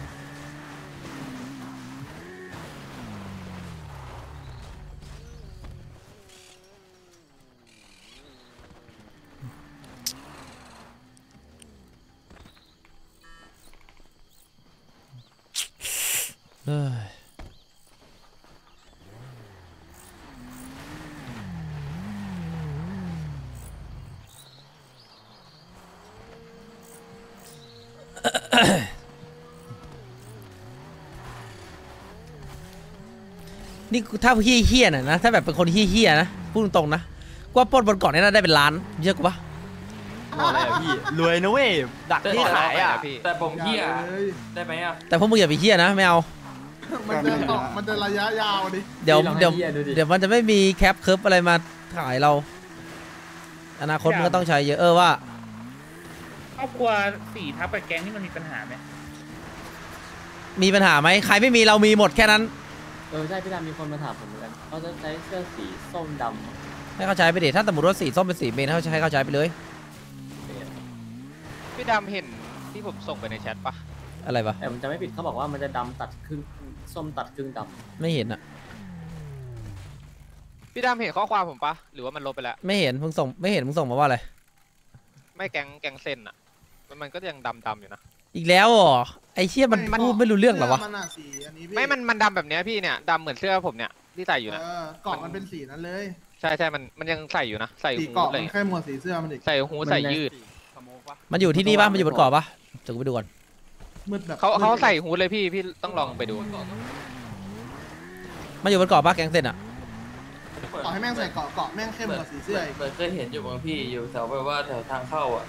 เฮ้ย นี่ถ้าเฮี้ยเฮี้ยน่ะนะถ้าแบบเป็นคนเฮี้ยเฮี้ยนะพูดตรงๆนะกว่าปล้นบนเกาะนี่น่าได้เป็นล้านเยอะกว่าปะบอกเลยอะพี่รวยนะเว้ยดักที่ขายอ่ะแต่ผมเหี้ยเฮ้ยได้ไหมอ่ะแต่พวกมึงอย่าไปเฮี้ยนะไม่เอามันจะต่อมันจะระยะยาวดิเดี๋ยวพี่ลองให้เดี๋ยวเหี้ยดูดิเดี๋ยวมันจะไม่มีแคปเคิร์ฟอะไรมาขายเรา อนาคตมันก็ต้องใช้เยอะเออว่าครอบครัวสี่ทับกับแก๊งนี่มันมีปัญหาไหมมีปัญหาไหมใครไม่มีเรามีหมดแค่นั้นเออใช่พี่ดำมีคนมาถามผมเหมือนกันเขาจะใช้เสื้อสีส้มดำให้เขาใช้ไปดิถ้าสมมติว่าสีส้มเป็นสีเมนเขาใช้เขาใช้ไปเลยพี่ดำเห็นที่ผมส่งไปในแชทปะอะไรปะแต่ผมจะไม่ผิดเขาบอกว่ามันจะดำตัดครึ่งส้มตัดครึ่งดไม่เห็นอะพี่ดำเห็นข้อความผมปะหรือว่ามันลบไปแล้วไม่เห็นมึงส่งไม่เห็นมึงส่งมาว่าอะไรไม่แกงแกงเส้นอะมันมันก็ยังดำดำอยู่นะอีกแล้วเหรอไอ้เชี่ยมันพูดไม่รู้เรื่องเหรอวะมันอะสีอันนี้พี่ไม่มันมันดำแบบเนี้ยพี่เนี่ยดำเหมือนเสื้อผมเนี่ยที่ใส่อยู่เอนะอกรอบมันเป็นสีนั้นเลยใช่ใช่มันมันยังใส่อยู่นะใส่สีหูกรอบอะไรมันแค่หมวดสีเสื้อมันอีกใส่หูใส่ยืดมันอยู่ที่นี่ปะมันอยู่บนเกาะปะเดี๋ยวกูไปดูก่อนมืดแบบเขาเขาใส่หูเลยพี่พี่ต้องลองไปดูมันอยู่บนเกาะปะแก๊งเซนอะต่อให้แม่งใส่เกาะเกาะแม่งเข้มกว่าสีเสื้ออีกเหมือนเคยเห็นอยู่บางพี่อยู่แถวแบบว่าแถวทางเข้าอ่ะ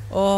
โอ้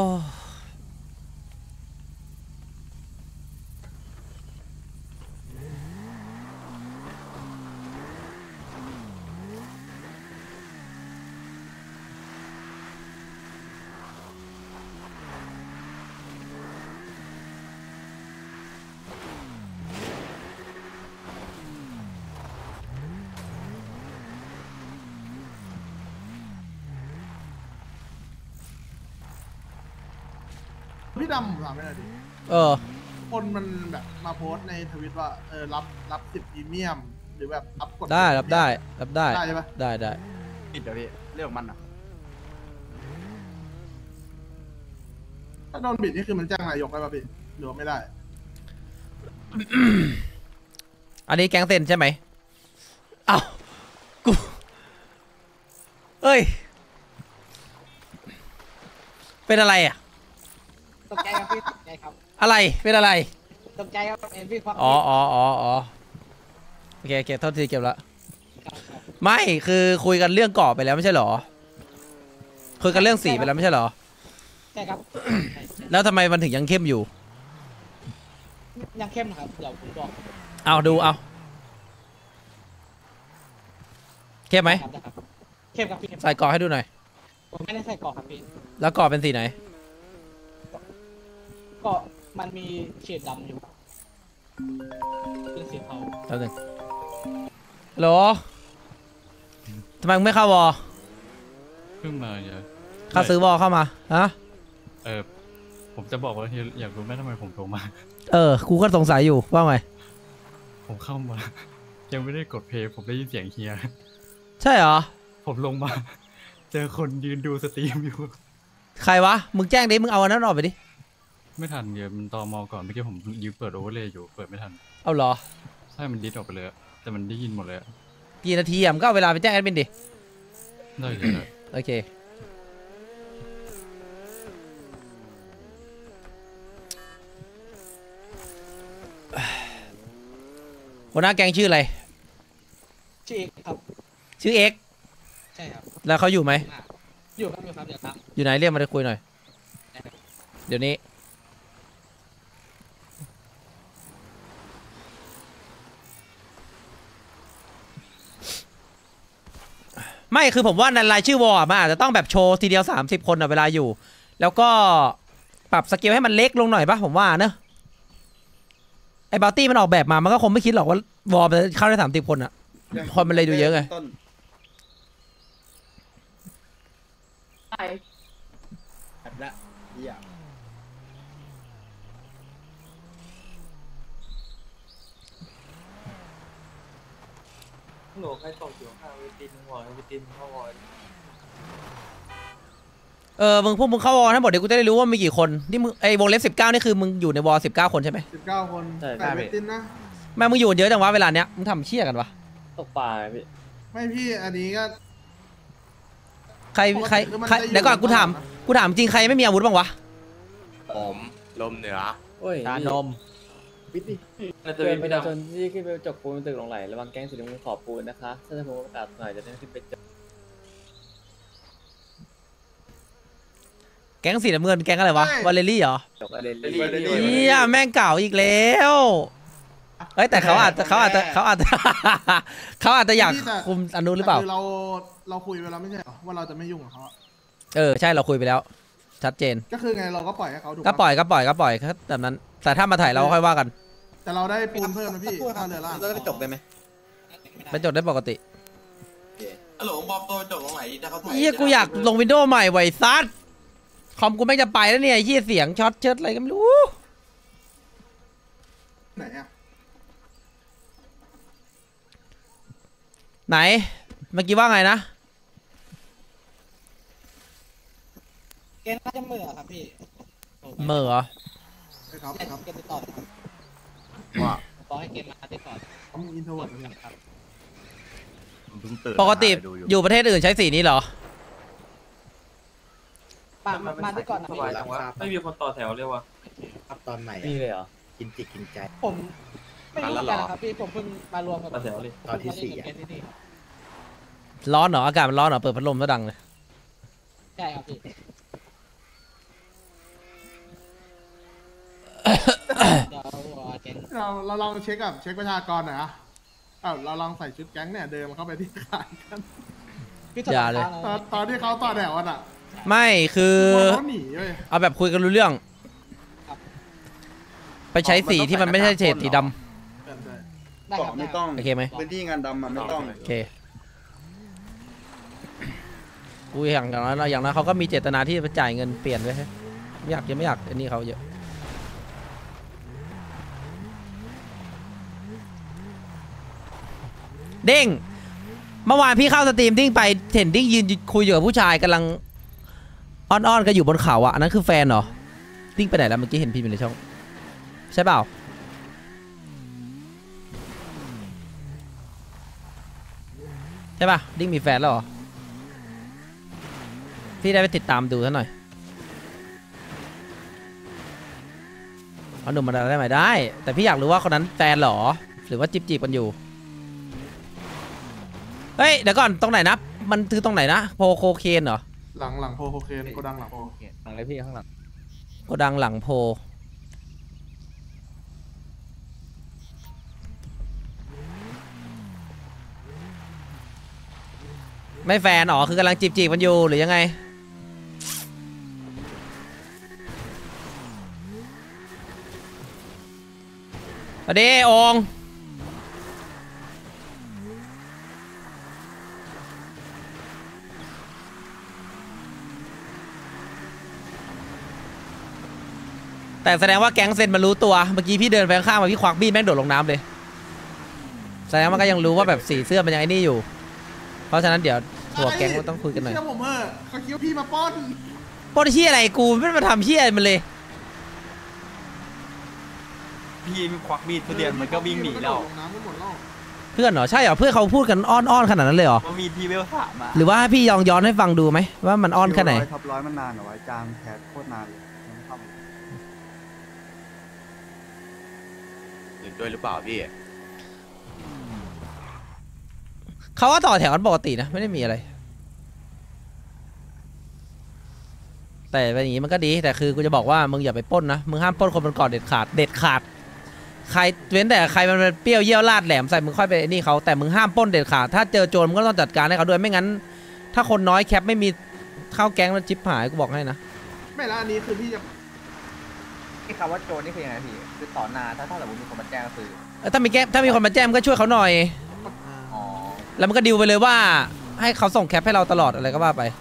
พี่ดำผมถามไม่ได้ดิเออคนมันแบบมาโพสต์ในทวิตว่าเออรับรับสิบพรีเมียมหรือแบบรับกดได้รับได้รับได้ได้ใช่ปะได้ได้ผิดเดี๋ยวพี่เรื่องของมันอ่ะถ้าโดนบิดนี่คือมันแจ้งนายกได้ป่ะพี่หรือว่าไม่ได้อันนี้แก๊งเซ็นใช่ไหมเอ้ากูเอ้ยเป็นอะไรอ่ะตกใจครับพี่ตกใจครับอะไรเป็นอะไรตกใจครับเอ็นพี่ควักอ๋ออ๋ออ๋ออ๋อโอเคโอเคโทษทีเก็บละไม่คือคุยกันเรื่องเกาะไปแล้วไม่ใช่เหรอคุยกันเรื่องสีไปแล้วไม่ใช่เหรอใช่ครับแล้วทำไมมันถึงยังเข้มอยู่ยังเข้มนะครับเดี๋ยวผมบอกเอาดูเอาเข้มไหมครับนะครับเข้มครับพี่ใส่เกาะให้ดูหน่อยผมไม่ได้ใส่เกาะครับพี่แล้วเกาะเป็นสีไหนเกาะมันมีเฉดดำอยู่เป็นสีเทาแป๊บนึงฮัลโหลทำไมมึงไม่เข้าวอเพิ่งมาอย่าเข้าซื้อวอเข้ามาฮะเออผมจะบอกว่าเฮียอยากรู้ไหมทำไมผมโทรมาเออกูก็สงสัยอยู่ว่าไงผมเข้ามา ยังไม่ได้กดเพลย์ผมได้ยินเสียงเฮียใช่เหรอผมลงมา เจอคนยืนดูสตรีมอยู่ใครวะมึงแจ้งดิมึงเอาอันนั้นออกไปดิไม่ทันเดี๋ยวมันตอมอก่อนเมื่อกี้ผมยืมเปิดโอเวอร์เลยอยู่เปิดไม่ทันเอาเหรอใช่มันดิสออกไปเลยอะแต่มันได้ยินหมดเลยอะกี่นาทีอ่ะมึงก็เอาเวลาไปแจ้งแอดมินดิได้เลยนะโอเคหัวหน้าแก๊งชื่ออะไรชื่อเอกครับชื่อเอ็กใช่ครับแล้วเขาอยู่ไหมอยู่ครับอยู่ครับเดี๋ยวครับอยู่ไหนเรียกมาได้คุยหน่อยเดี๋ยวนี้ไม่คือผมว่าในรายชื่อวอร์มันอาจจะต้องแบบโชว์ทีเดียวสามสิบคนอะเวลาอยู่แล้วก็ปรับสเกลให้มันเล็กลงหน่อยปะผมว่าเนอะไอ้บาวตี้มันออกแบบมามันก็คงไม่คิดหรอกว่าวอร์มันจะเข้าได้สามสิบคนอะคนมันเลยดูเยอะไงใช่แบบละเหี้ยหนูใครตกอยู่ข้างเวทีนึงวอยเวทีนึงเข้าวอยเออมึงพวกมึงเข้าวอลทั้งหมดเดี๋ยวกูจะได้รู้ว่ามีกี่คนนี่มึงไอ้วงเล็บสิบเก้านี่คือมึงอยู่ในวอลสิบเก้าคนใช่ไหมสิบเก้าคนแต่เวตินนะแม่มึงอยู่เยอะจังวะเวลาเนี้ยมึงทำเชี่ยกันวะตกปลาพี่ไม่พี่อันนี้ก็ใครใครใครเดี๋ยวก่อนกูถามกูถามจริงใครไม่มีอาวุธบ้างวะผมลมเหนือโอ้ยชานมวิธีเตือนประชาชนที่ขึ้นไปจกปูนตึกหลงไหลระวังแก๊งสีน้ำเงินขอบปูนนะคะถ้าจะโมประกาศหน่อยจะได้ขึ้นไปจกแก๊งสีน้ำเงินแก๊งอะไรวะวาเลรี่เหรอจกอะไรเฮียแม่งเก่าอีกแล้วเฮ้ยแต่เขาอาจจะเขาอาจจะเขาอาจจะ เขาอาจจะอยากคุมอนุหรือเปล่าคือเราเราคุยไปแล้วไม่ใช่เหรอว่าเราจะไม่ยุ่งกับเขาเออใช่เราคุยไปแล้ว ชัดเจนก็คือไงเราก็ปล่อยให้เขาถูกก็ปล่อยก็ปล่อยก็ปล่อยครับแบบนั้น แต่ถ้ามาถ่ายเราค่อยว่ากันแต่เราได้ปูนเพิ่มนะพี่ถ้าเรือล่างแล้วก็จบได้ไหมไปจดได้ปกติฮัลโหลบอมตัวจบตรงไหนถ้าเขาถ่ายเฮียกูอยากลงวินโดว์ใหม่ไว้ซัดคอมกูไม่งจะไปแล้วเนี่ยเฮียเสียงช็อตเชิดอะไรก็ไม่รู้ไหนอะไหนเมื่อกี้ว่าไงนะเกณฑ์น่าจะเหมื่อครับพี่เมื่อเหรอไปครับไปครับเกณฑ์ติดต่อครับว่าบอกให้เกณฑ์มาติดต่อเขามีอินโทรเวิร์ดนะครับเพิ่งตื่นปกติดูอยู่อยู่ประเทศอื่นใช้สีนี้เหรอมามาที่ก่อนนะสพี่บายจังวะไม่มีคนต่อแถวเลยว่ะครับตอนไหนนี่เลยเหรอกินจิตกินใจผมไม่รู้เหมือนกันนะครับพี่ผมเพิ่งมารวมกับต่อแถวเลยตอนที่สี่อะเกณฑ์ที่นี่ร้อนเหรออากาศมันร้อนเหรอเปิดพัดลมซะดังเลยใช่ครับพี่ก๊งเราเราลองเช็คกับเช็คประชากรหน่อยอะเอ้าเราลองใส่ชุดแก๊งเนี่ยเดินเข้าไปที่ขายกันพี่อย่าเลยตอนตอนที่เขาต่อแถวกันอะไม่คือเขาหนีเว้ยเอาแบบคุยกันรู้เรื่อง ไปใช้สีที่มันไม่ใช่เฉดสีดได้ครับไม่ต้องำโอเคไหมพื้นที่งานดำมันไม่ต้องโอเคกูอย่างอย่างนั้นอย่างนั้นเขาก็มีเจตนาที่จะจ่ายเงินเปลี่ยนไว้ไม่อยากยังไม่อยากอันนี้เขาเยอะเด้งเมื่อวานพี่เข้าสตรีมดิ้งไปเห็นดิ้งยืนคุยอยู่กับผู้ชายกำลังอ้อนๆกันอยู่บนเขาอ่ะอันนั้นคือแฟนเหรอดิ้งไปไหนแล้วเมื่อกี้เห็นพี่อยู่ในช่องใช่เปล่าใช่ป่ะดิ้งมีแฟนแล้วเหรอพี่ได้ไปติดตามดูซะหน่อยเอาหนุ่มมาได้ไหมได้แต่พี่อยากรู้ว่าคนนั้นแฟนเหรอหรือว่าจีบจีบกันอยู่เฮ้ยเดี๋ยวก่อนตรงไหนนะมันคือตรงไหนนะโพโคเคนเหรอหลังหลังโพโคเคนโกดังหลังโพหลังเลยพี่ข้างหลังโกดังหลังโพไม่แฟนหรอคือกำลังจีบจีบกันอยู่หรือยังไงสวัสดีองค์แต่แสดงว่าแก๊งเซนมันรู้ตัวเมื่อกี้พี่เดินไปข้างๆมาพี่ควักบี้แม่งโดดลงน้ำเลยแสดงว่ามันก็ยังรู้ว่าแบบสีเสื้อมันยังไอ้นี่อยู่เพราะฉะนั้นเดี๋ยวหัวแก๊งก็ต้องคุยกันหน่อยเชื่อผมเถอะเขาคิดว่าพี่มาป้อนปล้นเหี้ยอะไรกูไม่มาทำเหี้ยมันเลยพี่ควักมีดทุเรียนมันก็วิ่งหนีแล้วลงน้ำไม่หมดแล้วเพื่อนเหรอใช่เหรอเพื่อนเขาพูดกันอ้อนๆขนาดนั้นเลยเหรอมันมีพี่เวลสามอะหรือว่าให้พี่ยองย้อนให้ฟังดูไหมว่ามันอ้อนแค่ไหนท็อปร้อยมันนานเหรอวะจางแคสโคตรนานเลยยังไม่เข้ามาเห็นด้วยหรือเปล่าพี่เขาก็ต่อแถวกันปกตินะไม่ได้มีอะไร แต่เป็นอย่างนี้มันก็ดีแต่คือกูจะบอกว่ามึงอย่าไปปล้นนะมึงห้ามปล้นคนบนเกาะเด็ดขาดเด็ดขาดใครเว้นแต่ใครมันเป็นเปรี้ยวเยี่ยวลาดแหลมใส่มึงค่อยไปนี่เขาแต่มึงห้ามปล้นเด็ดขาดถ้าเจอโจรมึงก็ต้องจัดการให้เขาด้วยไม่งั้น ถ้าคนน้อยแคปไม่มีเข้าแก๊งแล้วจิ๊บหายกูบอกให้นะไม่แล้วอันนี้คือพี่จะที่คำว่าโจรนี่คือยังไงพี่คือต่อหน้าถ้าถ้าสมมติมีคนมาแจ้งก็คือเออถ้ามีแก๊งถ้ามีคนมาแจ้งมึงก็ช่วยเขาหน่อยอ๋อแล้วมันก็ดิวไปเลยว่าให้เขาส่งแคปให้เราตลอดอะไรก็ว่าไป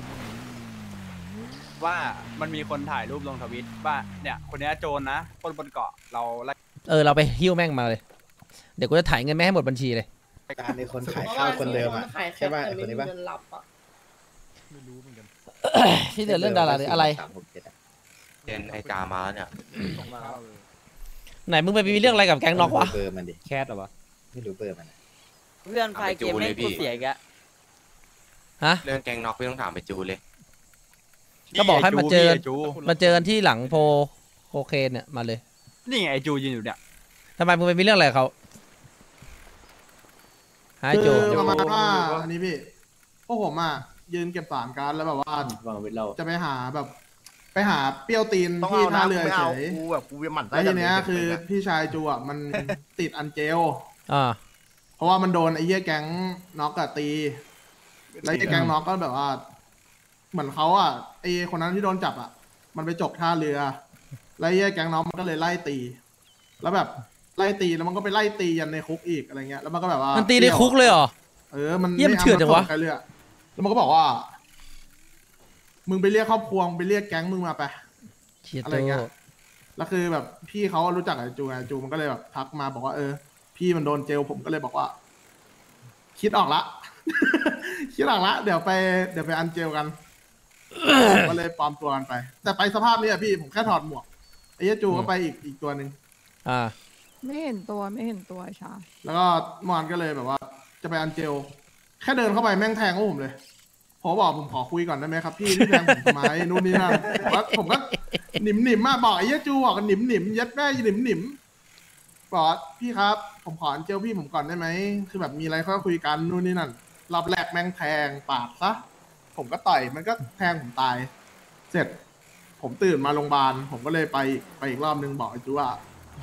ว่ามันมีคนถ่ายรูปลงทวิตว่าเนี่ยคนนี้โจรนะคนบนเกาะเราไล่เออเราไปหิ้วแม่งมาเลยเดี๋ยวกูจะถ่ายเงินแม่งให้หมดบัญชีเลยการในคนขายข้าวคนเดิมอ่ะใช่ป่ะไอ้คนนี้ป่ะที่เดือดเรื่องดาราเลยอะไรเจนไอจามาแล้วเนี่ยไหนมึงไปมีเรื่องอะไรกับแก๊งน็อกวะเบอร์มันดิแคสเหรอวะไม่รู้เบอร์มันเรื่องไฟเกมไม่กูเสียอีกอะฮะเรื่องแกงน็อกพี่ต้องถามไปจูเลยก็บอกให้มาเจอไจูมาเจอกันที่หลังโพโคเคนเนี่ยมาเลยนี่ไงไอจูยืนอยู่เนี่ยทำไมมึงไปมีเรื่องอะไรกับเขาหายโจคือประมาณว่าอันนี้พี่พวกผมอ่ะยืนเก็บสารการแล้วแบบว่าวางไว้เราจะไปหาแบบ ไปหาเปรี้ยวตีนที่ท่าเรือเฉยกูแบบกูหมั่นแล้วทีเนี้ยคือพี่ชายจูอ่ะมันติดอันเจลอ่าเพราะว่ามันโดนไอ้เหี้ยแก๊งน็อกอะตีแล้วไอ้แก๊งน็อกก็แบบว่า เหมือนเขาอ่ะไอ้คนนั้นที่โดนจับอ่ะมันไปจกท่าเรือแล้วไอ้เหี้ยแก๊งน็อกมันก็เลยไล่ตี แล้วแบบไล่ตีแล้วมันก็ไปไล่ตียันในคุกอีกอะไรเงี้ยแล้วมันก็แบบว่ามัมันตีในคุกเลยเหรอเออมันเยี่ยมเฉื่อยจังวะใครเลยอะแล้วมันก็บอกว่า มึงไปเรียกครอบครัวมึงไปเรียกแก๊งมึงมาไปเชียอะไรโตเงี้ยแล้วคือแบบพี่เขารู้จักกับจูไงจูมันก็เลยแบบทักมาบอกว่าเออ พี่มันโดนเจลผมก็เลยบอกว่า คิดออกละ คิดออกละเดี๋ยวไปเดี๋ยวไปอันเจลกัน ก็เลยปลอมตัวกันไป แต่ไปสภาพนี้อะพี่ผมแค่ถอดหมวกไอ้เหี้ยจูก็ไปอีกอีกตัวหนึ่งอ่าไม่เห็นตัวไม่เห็นตัวชาแล้วก็เมื่อวานก็เลยแบบว่า จะไปอันเจล แค่เดินเข้าไปแม่งแทงพวกผมเลยผมบอกผมขอคุยก่อนได้ไหมครับพี่ที่แทงผมทำไมนู่นนี่นั่นแล้วผมก็หนิมหนิมมาบอกไอ้เหี้ยจูบอกหนิมหนิมยัดแม่หนิมหนิมบอกว่าพี่ครับผมขออันเจลพี่ผมก่อนได้ไหมคือแบบมีอะไรก็คุยกันนู่นนี่นั่นรอบแรกแม่งแทงปาดซะผมก็ต่อยมันก็แทงผมตาย เสร็จ ผมตื่นมาโรงพยาบาลผมก็เลยไปไปอีกรอบนึงบอกไอ้จูว่า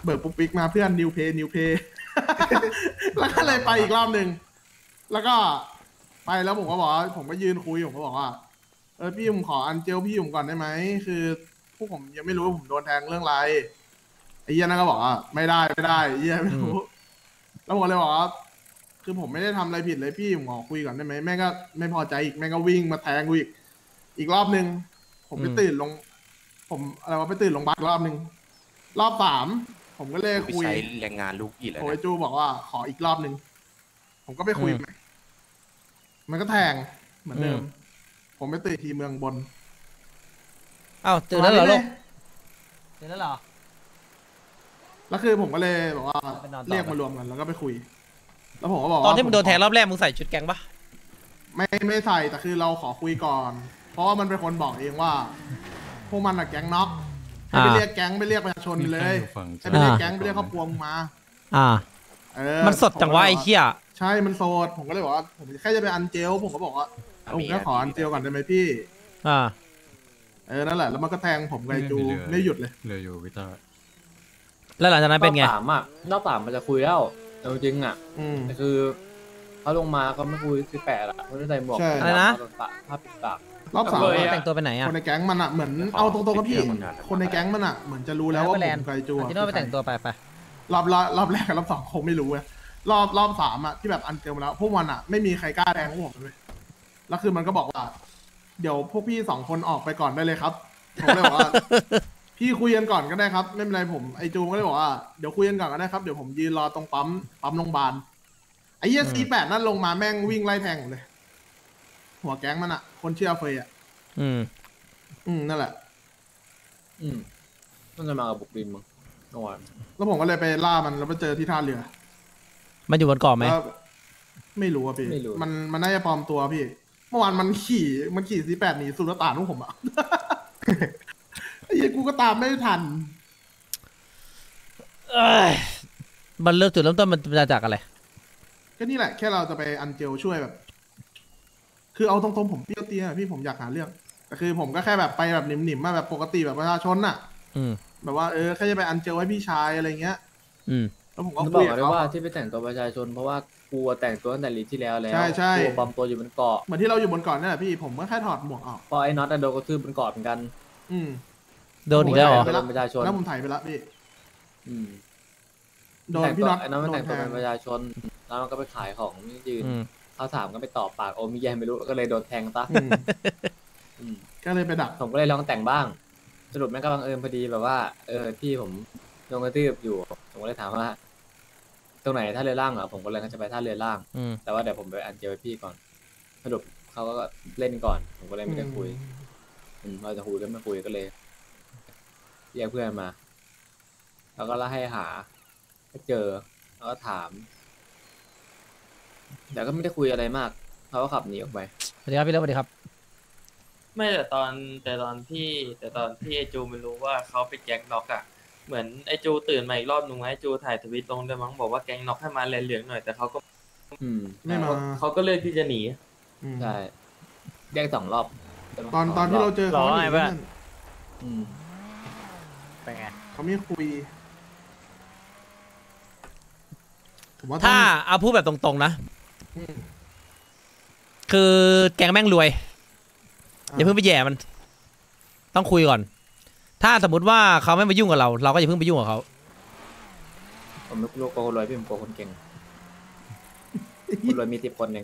เบิกปุ๊กปิ๊กมาเพื่อนนิวเพย์นิวเพย์ แล้วก็เลยไปอีกรอบหนึ่งแล้วก็ไปแล้วผมก็บอกว่าผมก็ยืนคุยผมก็บอกว่าเออพี่ผมขออันเจลพี่ผมก่อนได้ไหมคือพวกผมยังไม่รู้ว่าผมโดนแทงเรื่องอะไรไอ้เหี้ยนั่นก็บอกว่าไม่ได้ไม่ได้ไอ้เหี้ยไม่รู้แล้วผมก็เลยบอกว่าคือผมไม่ได้ทำอะไรผิดเลยพี่ผมขอคุยก่อนได้ไหมแม่ก็ไม่พอใจอีกแม่ก็วิ่งมาแทงกูอีกอีกรอบหนึ่งผมไปตื่นลงผมอะไรวะไปตื่นโรงพยาบาลรอบหนึ่งรอบสามผมก็เลยคุยใช้แรงงานลูกอีกแล้วโอ้ยนะจูบอกว่าขออีกรอบหนึ่งผมก็ไปคุยใหม่มันก็แทงเหมือนเดิม ผมไปตื่นทีเมืองบนอ้าวตื่นแล้วเหรอลูกเสร็จแล้วเหรอแล้วคือผมก็เลยบอกว่าไปนอนต่อเรียกมารวมกันแล้วก็ไปคุย แล้วผมก็บอกว่าตอนที่มึงโดนแทงรอบแรกมึงใส่ชุดแก๊งปะไม่ไม่ใส่แต่คือเราขอคุยก่อน เพราะว่ามันเป็นคนบอกเองว่าพวกมันอะแก๊งน็อกให้ไปเรียกแก๊งไปเรียกประชาชนไปเลยให้ไปเรียกแก๊งไปเรียกครอบครัวมึงมาอ่าเออมันสดจังวะไอ้เหี้ยใช่มันโสดผมก็เลยบอกว่าผมแค่จะไปอันเจลผมก็บอกว่าผมแค่ขออันเจลก่อนได้ไหมพี่อ่าเออนั่นแหละแล้วมันก็แทงผมไกจูไม่หยุดเลยเหลืออยู่วิต้าแล้วหลังจากนั้นเป็นไงรอบสามอ่ะรอบสามมันจะคุยแล้วแต่จริงๆอ่ะอืมแต่คือเขาลงมาก็ไม่คุยสิบแปดอ่ะไม่ได้ใส่หมวกใช่อะไรนะผ้าปิดปากรอบสามเคยอะแต่งตัวไปไหนอ่ะคนในแก๊งมันอะเหมือนเอาตรงๆกับพี่ คนในแก๊งมันอะเหมือนจะรู้แล้วว่าผมไกจูที่โน่นไปแต่งตัวไปไปรอบรอบรอบแรกกับรอบสองคงไม่รู้เว้ยรอบรอบสามอะที่แบบอันเจลมาแล้วพวกมันอะไม่มีใครกล้าแทงพวกผมเลยแล้วคือมันก็บอกว่า เดี๋ยวพวกพี่สองคนออกไปก่อนได้เลยครับผมเลยบอกว่า พี่คุยกันก่อนก็ได้ครับไม่เป็นไรผมไอจูก็เลยบอกว่าเดี๋ยวคุยกันก่อนก็ได้ครับเดี๋ยวผมยืนรอตรงปั๊มปั๊มโรงพยาบาลไอ้เหี้ยซีแปดนั่นลงมาแม่งวิ่งไล่แทงผมเลย หัวแก๊งมันอะคนเชื่อเฟยอะอืมอืมนั่นแหละอืมมันจะมากับบุกบินมั้งเมื่อวานแล้วผมก็เลยไปล่ามันแล้วไปเจอที่ท่าเรือมันอยู่บนเกาะไหมแล้วไม่รู้อะพี่มันมันน่าจะปลอมตัวพี่ เมื่อวานมันขี่มันขี่ซีแปดหนีสุลต่านของผมอะ ไอ้เหี้ยกูก็ตามไม่ทันเอ้ยมันเริ่มจุดเริ่มต้นมันมาจากอะไรก็นี่แหละแค่เราจะไปอันเจลช่วยแบบ คือเอาตรงๆผมเปรี้ยวเตี้ยพี่ผมอยากหาเรื่องแต่คือผมก็แค่แบบไปแบบหนิมๆมาแบบปกติแบบประชาชนน่ะอืมแบบว่าเออแค่จะไปอันเจลให้พี่ชายอะไรเงี้ยอืมแล้วผมก็มันบคุอย กกับเลยเขาว่าที่ไปแต่งตัวประชาชนเพราะว่ากลัวแต่งตัวตั้งแต่ลีกที่แล้วแล้วใช่ใช่กลัวปลอมตัวอยู่บนเกาะเหมือนที่เราอยู่บนเกาะนี่แหละพี่ผมก็แค่ถอดหมวกออกเพราะไอ้น็อตอะโดนกระทืบบนเกาะเหมือนกันอืมโดนอีกแล้วเหรอไปแล้วประชาชนแล้วผมถ่ายไปแล้วพี่อืมโดนพี่น็อตไอ้น็อตมันแต่งตัวโดนแทเป็นประชาชนแล้วมันก็ไปขายของยืนอืมเขาถามก็ไปตอบปากโอมิแยไม่รู้ก็เลยโดนแทงซะอืมอืมก็เลยไปดักผมก็เลยลองแต่งบ้าง สรุปแม่งก็บังเอิญพอดีแบบว่า เออพี่ผมโดนกระทืบอยู่ ผมก็เลยถามว่า ตรงไหนท่าเรือล่างเหรอผมก็เลยจะไปท่าเรือล่างอืมแต่ว่าเดี๋ยวผมไปอันเจลให้พี่ก่อน สรุปเขาก็เล่นก่อน ผมก็เลยไม่ได้คุยอืมเราจะคุยก็ไม่คุยก็เลยเรียกเพื่อนมา แล้วก็เล่าให้หาก็เจอแล้วก็ถามแต่ก็ไม่ได้คุยอะไรมากเขาก็ขับหนีออกไปสวัสดีครับพี่เลิฟสวัสดีครับไม่แต่ตอนแต่ตอนที่แต่ตอนที่ไอจูไม่รู้ว่าเขาไปแก๊งน็อกอะเหมือนไอจูตื่นมาอีกรอบนึงไอจูถ่ายทวิตลงด้วยมั้งบอกว่าแก๊งน็อกให้มาเหลืองๆหน่อยแต่เขาก็อืมไม่มาเขาก็เลือกที่จะหนีอืมใช่แยกสองรอบตอนตอนที่เราเจอเขารอไงหนีเพื่อนนั่นอืมเป็นไงเขาไม่คุยผมว่าถ้าต้องเอาพูดแบบตรงๆนะอืมคือแกงแม่งรวย อย่าเพิ่งไปแย่มัน ต้องคุยก่อน ถ้าสมมติว่าเขาไม่มายุ่งกับเรา เราก็อย่าเพิ่งไปยุ่งกับเขาผมไม่กลัวคนรวยพี่ผมกลัวคนเก่งคนรวยมีสิบคนเอง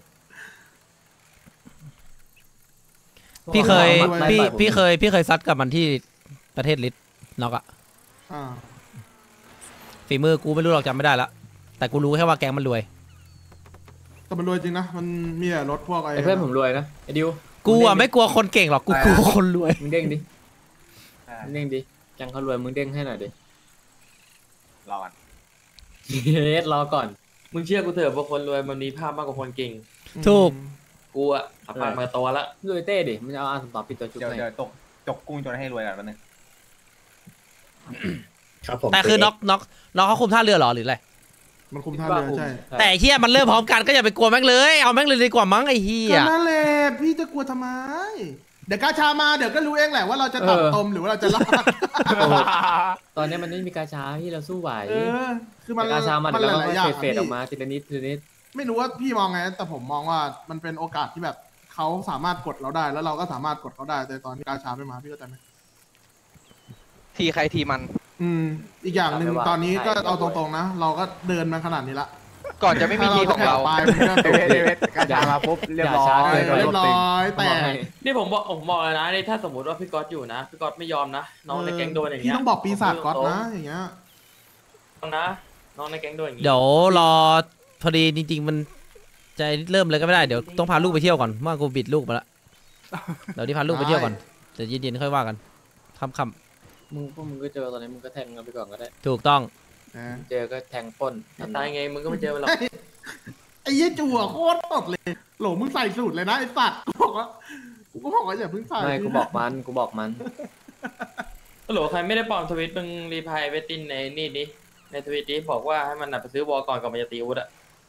พี่เคยไล่พี่ต่อยผมพี่เคย พี่เคยซัดกับมันที่ประเทศลิสน็อกอะอ่าฝีมือกูไม่รู้หรอกจำไม่ได้ละ แต่กูรู้แค่ว่าแกงมันรวยแต่มันรวยจริงนะมันมีแต่รถพวกไอ้ไอ้เพื่อนผมรวยนะไอ้ดิวกูอะไม่กลัวคนเก่งหรอก กูกลัวคนรวยมึงเด้งดิมึงเด้งดิแกงเขารวยมึงเด้งให้หน่อยดิรอก่อนเฮ้ยรอก่อนมึงเชื่อกูเถอะว่าคนรวยมันมีภาพมากกว่าคนเก่งถูกกูอะขับผ่านมาตัวละรวยเต้ดิมันจะเอาอาสมตอบปิดตัวชุดเดี๋ยวไหนเดี๋ยวตกจกกุ้งจนให้รวยกันแป๊บนึงครับผมแต่คือน็อกน็อกน็อกเขาคุมท่าเรือเหรอหรืออะไรมันคุมท่าเรือใช่แต่ไอ้เฮียมันเริ่มพร้อมกันก็อย่าไปกลัวแม่งเลย เอาแม่งเลยดีกว่ามั้งไอ้เฮียก็นั่นแหละพี่จะกลัวทำไมเดี๋ยวกาชามาเดี๋ยวก็รู้เองแหละว่าเราจะตอบตมหรือว่าเราจะลากตอนนี้มันไม่มีกาชาที่เราสู้ไหวเออคือมันแต่กาชามามันเดี๋ยวหเราลายๆอย่างก็อะเฟดๆออกพี่มาทีละนิดทีละนิดไม่รู้ว่าพี่มองไงแต่ผมมองว่ามันเป็นโอกาสที่แบบเขาสามารถกดเราได้แล้วเราก็สามารถกดเขาได้แต่ตอนที่กาชาไม่มาพี่เข้าใจไหมทีใครทีมันอืมอีกอย่างหนึ่งไม่ว่าตอนนี้ก็ใครเอาตรงๆนะเราก็เดินมาขนาดนี้ละก่อนจะไม่มีทีของเราถ้เราจะแข่งปลายมันก็เอเวสเอเวสกาชามาปุ๊บเรียบร้อยเรียบร้อยแต่นี่ผมบอกผมบอกเลยนะนี่ถ้าสมมติว่าพี่ก๊อตอยู่นะพี่ก๊อตไม่ยอมนะน้องในแก๊งโดนอย่างเงี้ยพี่ต้องบอกปีศาจก๊อตนะอย่างเงี้ยน้องนะน้องในแก๊งโดนอย่างเงี้ยเดี๋ยวรอพอดีจริง ๆ มันจะเริ่มเลยก็ไม่ได้เดี๋ยวต้องพาลูกไปเที่ยวก่อนเมื่อกูบิดลูกมาละเดี๋ยวที่พาลูกไปเที่ยวก่อนเดี๋ยวเย็นๆค่อยว่ากันค่ำมึงพวกมึงก็เจอตอนนี้มึงก็แทงกันไปก่อนก็ได้ๆถูกต้องเจอก็แทงปล้นตายไงมึงก็ไม่เจอมันหรอกไอ้เหี้ยจั่วโคตรตดเลยโหลมึงใส่สูตรเลยนะไอ้สัตว์กูบอกว่ากูก็บอกว่าอย่าเพิ่งใส่ไม่กูบอกมันกูบอกมันฮัลโหลใครไม่ได้ปลอมทวิตมึงรีพายเวตินในนี่ดิในทวิตดิบอกว่าให้มันน่ะไปซื้อวอลก่อนก่อนมันจะตีอาวุธอะ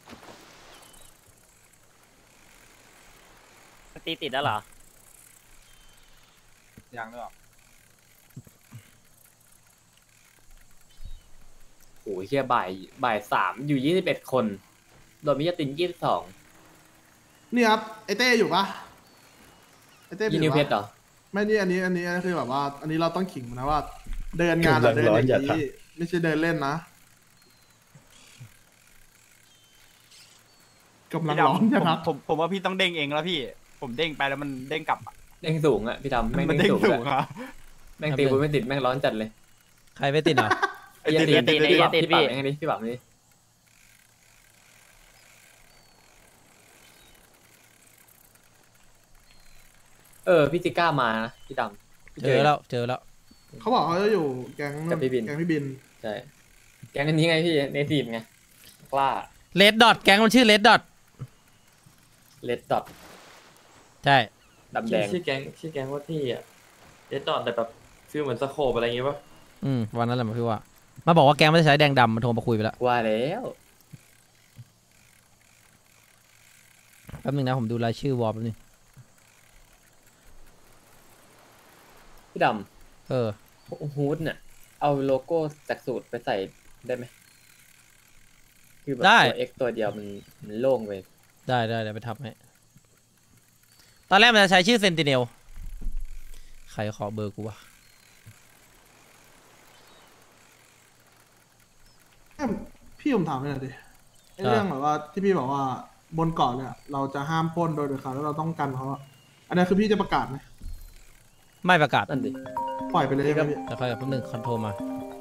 ตีติดแล้วเหรอยังด้วยหรอโอ้ยเฮียบ่ายบ่ายสามอยู่ยี่สิบเอ็ดคนโดนมิยาตินยี่สิบสองนี่ครับไอ้เต้อยู่ปะไอ้เต้ยี่นิวเพชรเหรอไม่นี่อันนี้อันนี้อันนี้คือแบบว่า อันนี้เราต้องขิงนะว่า เดินงานอะเดินอย่างนี้ไม่ใช่เดินเล่นนะกำลังร้อนพี่จะดำครับผมผมผมว่าพี่ต้องเด้งเองแล้วพี่ ผมเด้งไปแล้วมันเด้งกลับอะเด้งสูงอ่ะพี่ดำแม่งมันเด้เด้งงสูสูงงอะอะแม่งตีกูไม่ติดแม่งร้อนจัดเลยใครไม่ติดเหรอไอ้ยาตินติดพี่ไอ้ปรัยาบติดพี่ปรับพี่ยังไงดิพี่ปรับนี่เออพี่ติก้ามานะพี่ดำพี่เจอแล้วเจอแล้วเขาบอกเขาจะอยู่แก๊งกับพี่บินแก๊งพี่บินใช่แกงอันนี้ไงพี่เนทีฟไงกล้าเลดดอทแก๊งมันชื่อเลดดอทเลดดอทใช่ดำแดงชื่อแก๊งชื่อแก๊งว่าที่อะเดดดอทแต่แบบฟีลเหมือนสโคปอะไรอย่างเงี้ยปะอืมวันนั้นแหละมาพี่ว่ามาบอกว่าแก๊งไม่ได้ใช้แดงดำมันโทรมาคุยไปแล้วว่าแล้วแป๊บนึงนะผมดูรายชื่อวอลแป๊บนึงพี่ดเออำฮูดเนี่ยเอาโลโก้จากสูตรไปใส่ได้ไหมคือแบบได้ตัว X ตัวเดียวมันมันโล่งไปได้ได้เดี๋ยวไปทำให้ตอนแรกมันจะใช้ชื่อเซนติเนลใครขอเบอร์กูวะพี่ผมถามไปหน่อยดิไอ้เรื่องแบบว่าที่พี่บอกว่าบนเกาะเนี่ยเราจะห้ามปล้นโดยเด็ดขาดแล้วเราต้องกันเขาอะอันนี้คือพี่จะประกาศไหมไม่ประกาศนั่นดิปล่อยไปเลยใช่ไหมพี่จะค่อยแป๊บนึงคอนโทรมา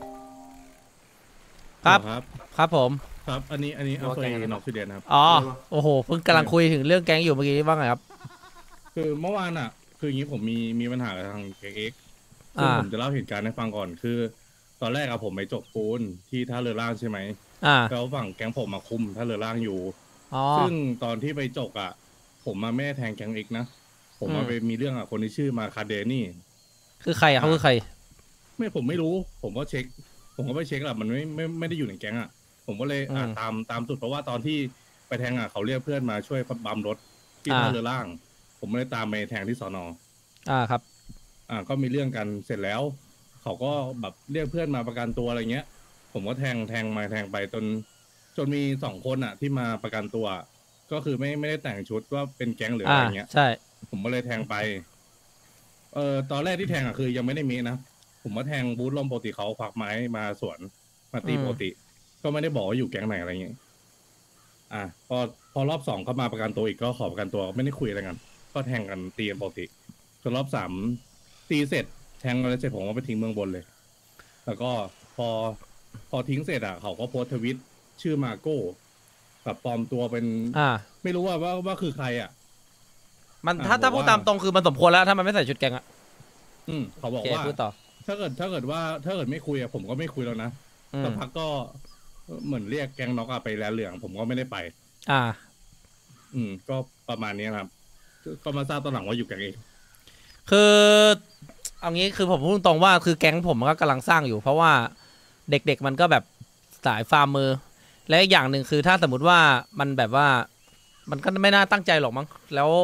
ครับครับครับผมครับ อันนี้ อันนี้เอาตัวนอกซิเดียนครับอ๋อ โอ้โห เพิ่งกำลังคุยถึงเรื่องแก๊งอยู่เมื่อกี้ว่าไงครับคือเมื่อวานอ่ะ คืออย่างนี้ผมมีมีปัญหากับทางแก๊งเอ็กซ์อ่าผมจะเล่าเหตุการณ์ให้ฟังก่อน คือ ตอนแรกอะผมไปจบปูนที่ท่าเรือล่างใช่ไหมอ่าแล้วฝั่งแก๊งผมมาคุมท่าเรือล่างอยู่อ๋อซึ่งตอนที่ไปจกอ่ะ ผมมาไม่ได้แทงแก๊งเอ็กซ์นะ ผมมาอืมไปมีเรื่องกับคนที่ชื่อมาคาเดนี่คือใครอ่ะเขาคือใครไม่ผมไม่รู้ ผมก็เช็ค ผมก็ไปเช็คแหละมันไม่ไม่ไม่ได้อยู่ในแก๊งอ่ะ ผมก็เลยอ่าอืมตามตามสุดเพราะว่าตอนที่ไปแทงอ่ะเขาเรียกเพื่อนมาช่วยบัมรถที่อ่าท่าเรือล่าง ผมไม่ได้ตามไปแทงที่สอนออ่าครับอ่าก็มีเรื่องกันเสร็จแล้ว เขาก็แบบเรียกเพื่อนมาประกันตัวอะไรเงี้ย ผมก็แทงแทงมาแทงไปจนจนมีสองคนอ่ะ ที่มาประกันตัว ก็คือไม่ไม่ได้แต่งชุดว่าเป็นแก๊งหรืออะไรเงี้ยใช่ผมก็เลยแทงไป เอ่อตอนแรกที่แทงอ่ะคือยังไม่ได้มีนะ ผมว่าแทงบูธลมปกติเขาควักไม้มาสวนมาตีอืมปกติ ก็ไม่ได้บอกว่าอยู่แก๊งไหนอะไรเงี้ย อ่ะพอพอรอบสองเขามาประกันตัวอีกก็ขอประกันตัวไม่ได้คุยอะไรกัน ก็แทงกันตีกันปกติจนรอบสามตีเสร็จ แทงอะไรเสร็จผมก็ไปทิ้งเมืองบนเลย แล้วก็พอพอทิ้งเสร็จอ่ะเขาก็โพสต์ทวิตชื่อมาโก้กับปลอมตัวเป็นอ่าไม่รู้ว่าว่าว่าคือใครอ่ะมันอ่าถ้าถ้าบอกพูดว่าตามตรงคือมันสมควรแล้วถ้ามันไม่ใส่ชุดแก๊งอ่ะอืมเขาบอกโอเคว่าพูดต่อถ้าเกิดถ้าเกิดว่าถ้าเกิดไม่คุยอะผมก็ไม่คุยแล้วนะอืมสักพักก็เหมือนเรียกแก๊งน็อกอะไปแลนเหลือง ผมก็ไม่ได้ไปอ่าอืม ก็ประมาณนี้ครับ ก็มาทราบตอนหลังว่าอยู่แก๊งเองคือเอางี้คือผมพูดตรงๆว่าคือแก๊งผมมันก็กำลังสร้างอยู่ เพราะว่าเด็กๆมันก็แบบสายฟาร์มมือ และอีกอย่างหนึ่งคือถ้าสมมติว่ามันแบบว่า มันก็ไม่น่าตั้งใจหรอกมั้งแล้ว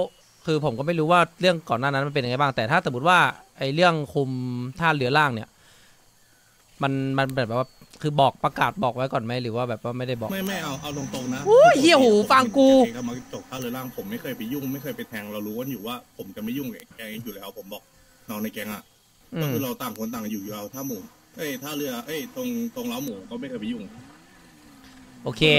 คือผมก็ไม่รู้ว่าเรื่องก่อนหน้านั้นมันเป็นยังไงบ้างแต่ถ้าสมมติว่าไอ้เรื่องคุมท่าเรือล่างเนี่ยมันมันแบบว่าคือบอกประกาศบอกไว้ก่อนไหมหรือว่าแบบว่าไม่ได้บอกไม่ไม่เอาเอาตรงๆนะโอ้ยเหี้ยหูฟังกูเองมาจบท่าเรือล่างผมไม่เคยไปยุ่งไม่เคยไปแทงเรารู้กันอยู่ว่าผมจะไม่ยุ่งกับแกงอยู่แล้วผมบอกน้องในแกงอ่ะก็คือเราต่างคนต่างอยู่อยู่เอาท่าหมูเอ้ยท่าเรือเอ้ยตรงตรงเล้าหมูก็ไม่เคยไปยุ่งโอเค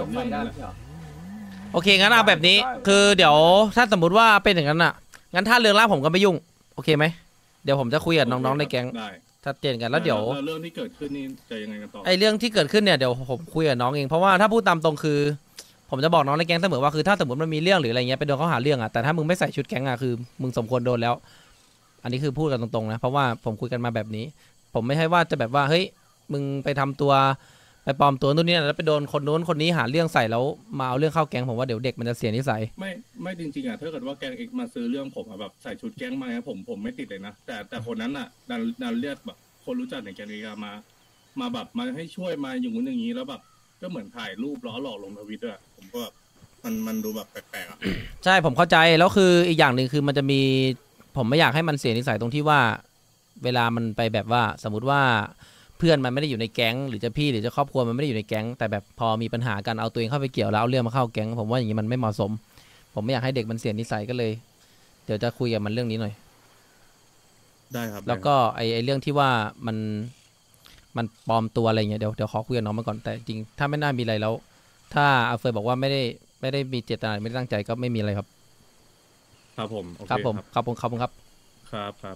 โอเคงั้นเอาแบบนี้คือเดี๋ยวถ้าสมมติว่าเป็นอย่างนั้นอ่ะงั้นท่าเรือล่างผมก็ไม่ยุ่งโอเคไหมเดี๋ยวผมจะคุยกับน้องๆในแก๊งชัดเจนกันแล้วเดี๋ยวเรื่องที่เกิดขึ้นนี่จะยังไงกันต่อไอเรื่องที่เกิดขึ้นเนี่ยเดี๋ยวผมคุยกับน้องเองเพราะว่าถ้าพูดตามตรงคือผมจะบอกน้องในแก๊งเสมอว่าคือถ้าสมมติมันมีเรื่องหรืออะไรเงี้ยไปโดนเขาหาเรื่องอ่ะแต่ถ้ามึงไม่ใส่ชุดแก๊งอ่ะคือมึงสมควรโดนแล้ว อันนี้คือพูดกันตรงๆนะเพราะว่าผมคุยกันมาแบบนี้ผมไม่ใช่ว่าจะแบบว่าเฮ้ยมึงไปทำตัวไปปลอมตัวนู่นนี่แล้วไปโดนคนนู้นคนนี้หาเรื่องใส่แล้วมาเอาเรื่องเข้าแก๊งผมว่าเดี๋ยวเด็กมันจะเสียนิสัยไม่ไม่จริงๆอ่ะถ้าเกิดว่าแก๊งเอกมาซื้อเรื่องผมอ่ะแบบใส่ชุดแก๊งมาผมผมไม่ติดเลยนะแต่แต่คนนั้นอ่ะดันดันเรียกแบบคนรู้จักในแก๊งเอกมามาแบบมาให้ช่วยมาอย่างนู้นอย่างนี้แล้วแบบก็เหมือนถ่ายรูปล้อหลอกลงทวิตด้วยผมก็มันมันดูแบบแปลกๆอ่ะใช่ผมเข้าใจแล้วคืออีกอย่างหนึ่งคือมันจะมีผมไม่อยากให้มันเสียนิสัยตรงที่ว่าเวลามันไปแบบว่าสมมุติว่าเพื่อนมันไม่ได้อยู่ในแก๊งหรือจะพี่หรือจะครอบครัวมันไม่ได้อยู่ในแก๊งแต่แบบพอมีปัญหากันเอาตัวเองเข้าไปเกี่ยวแล้วเอาเรื่องมาเข้าแก๊งผมว่าอย่างนี้มันไม่เหมาะสมผมไม่อยากให้เด็กมันเสียนิสัยก็เลยเดี๋ยวจะคุยกับมันเรื่องนี้หน่อยได้ครับแล้วก็ไอไอเรื่องที่ว่ามันมันปลอมตัวอะไรเงี้ยเดี๋ยวเดี๋ยวขอคุยกับน้องมาก่อนแต่จริงถ้าไม่น่ามีอะไรแล้วถ้าอาเฟยบอกว่าไม่ได้ไม่ได้มีเจตนาไม่ได้ตั้งใจก็ไม่มีอะไรครับครับผมครับผมครับผมครับผมครับครับครับ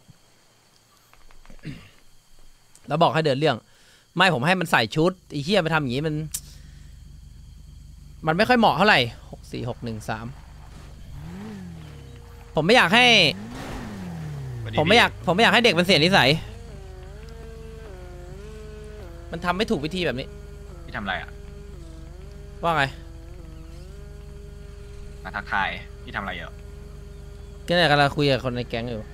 แล้วบอกให้เดินเรื่องไม่ผมให้มันใส่ชุดไอ้เหี้ยไปทำอย่างนี้มันมันไม่ค่อยเหมาะเท่าไหร่หกสี่หกหนึ่งสามผมไม่อยากให้ผมไม่อยากผมไม่อยากให้เด็กมันเสียนิสัยมันทำไม่ถูกวิธีแบบนี้พี่ทำอะไรอ่ะว่าไงมาทักทายพี่ทำอะไรอยู่ก็เนี่ยกำลังคุยกับคนในแก๊งอยู่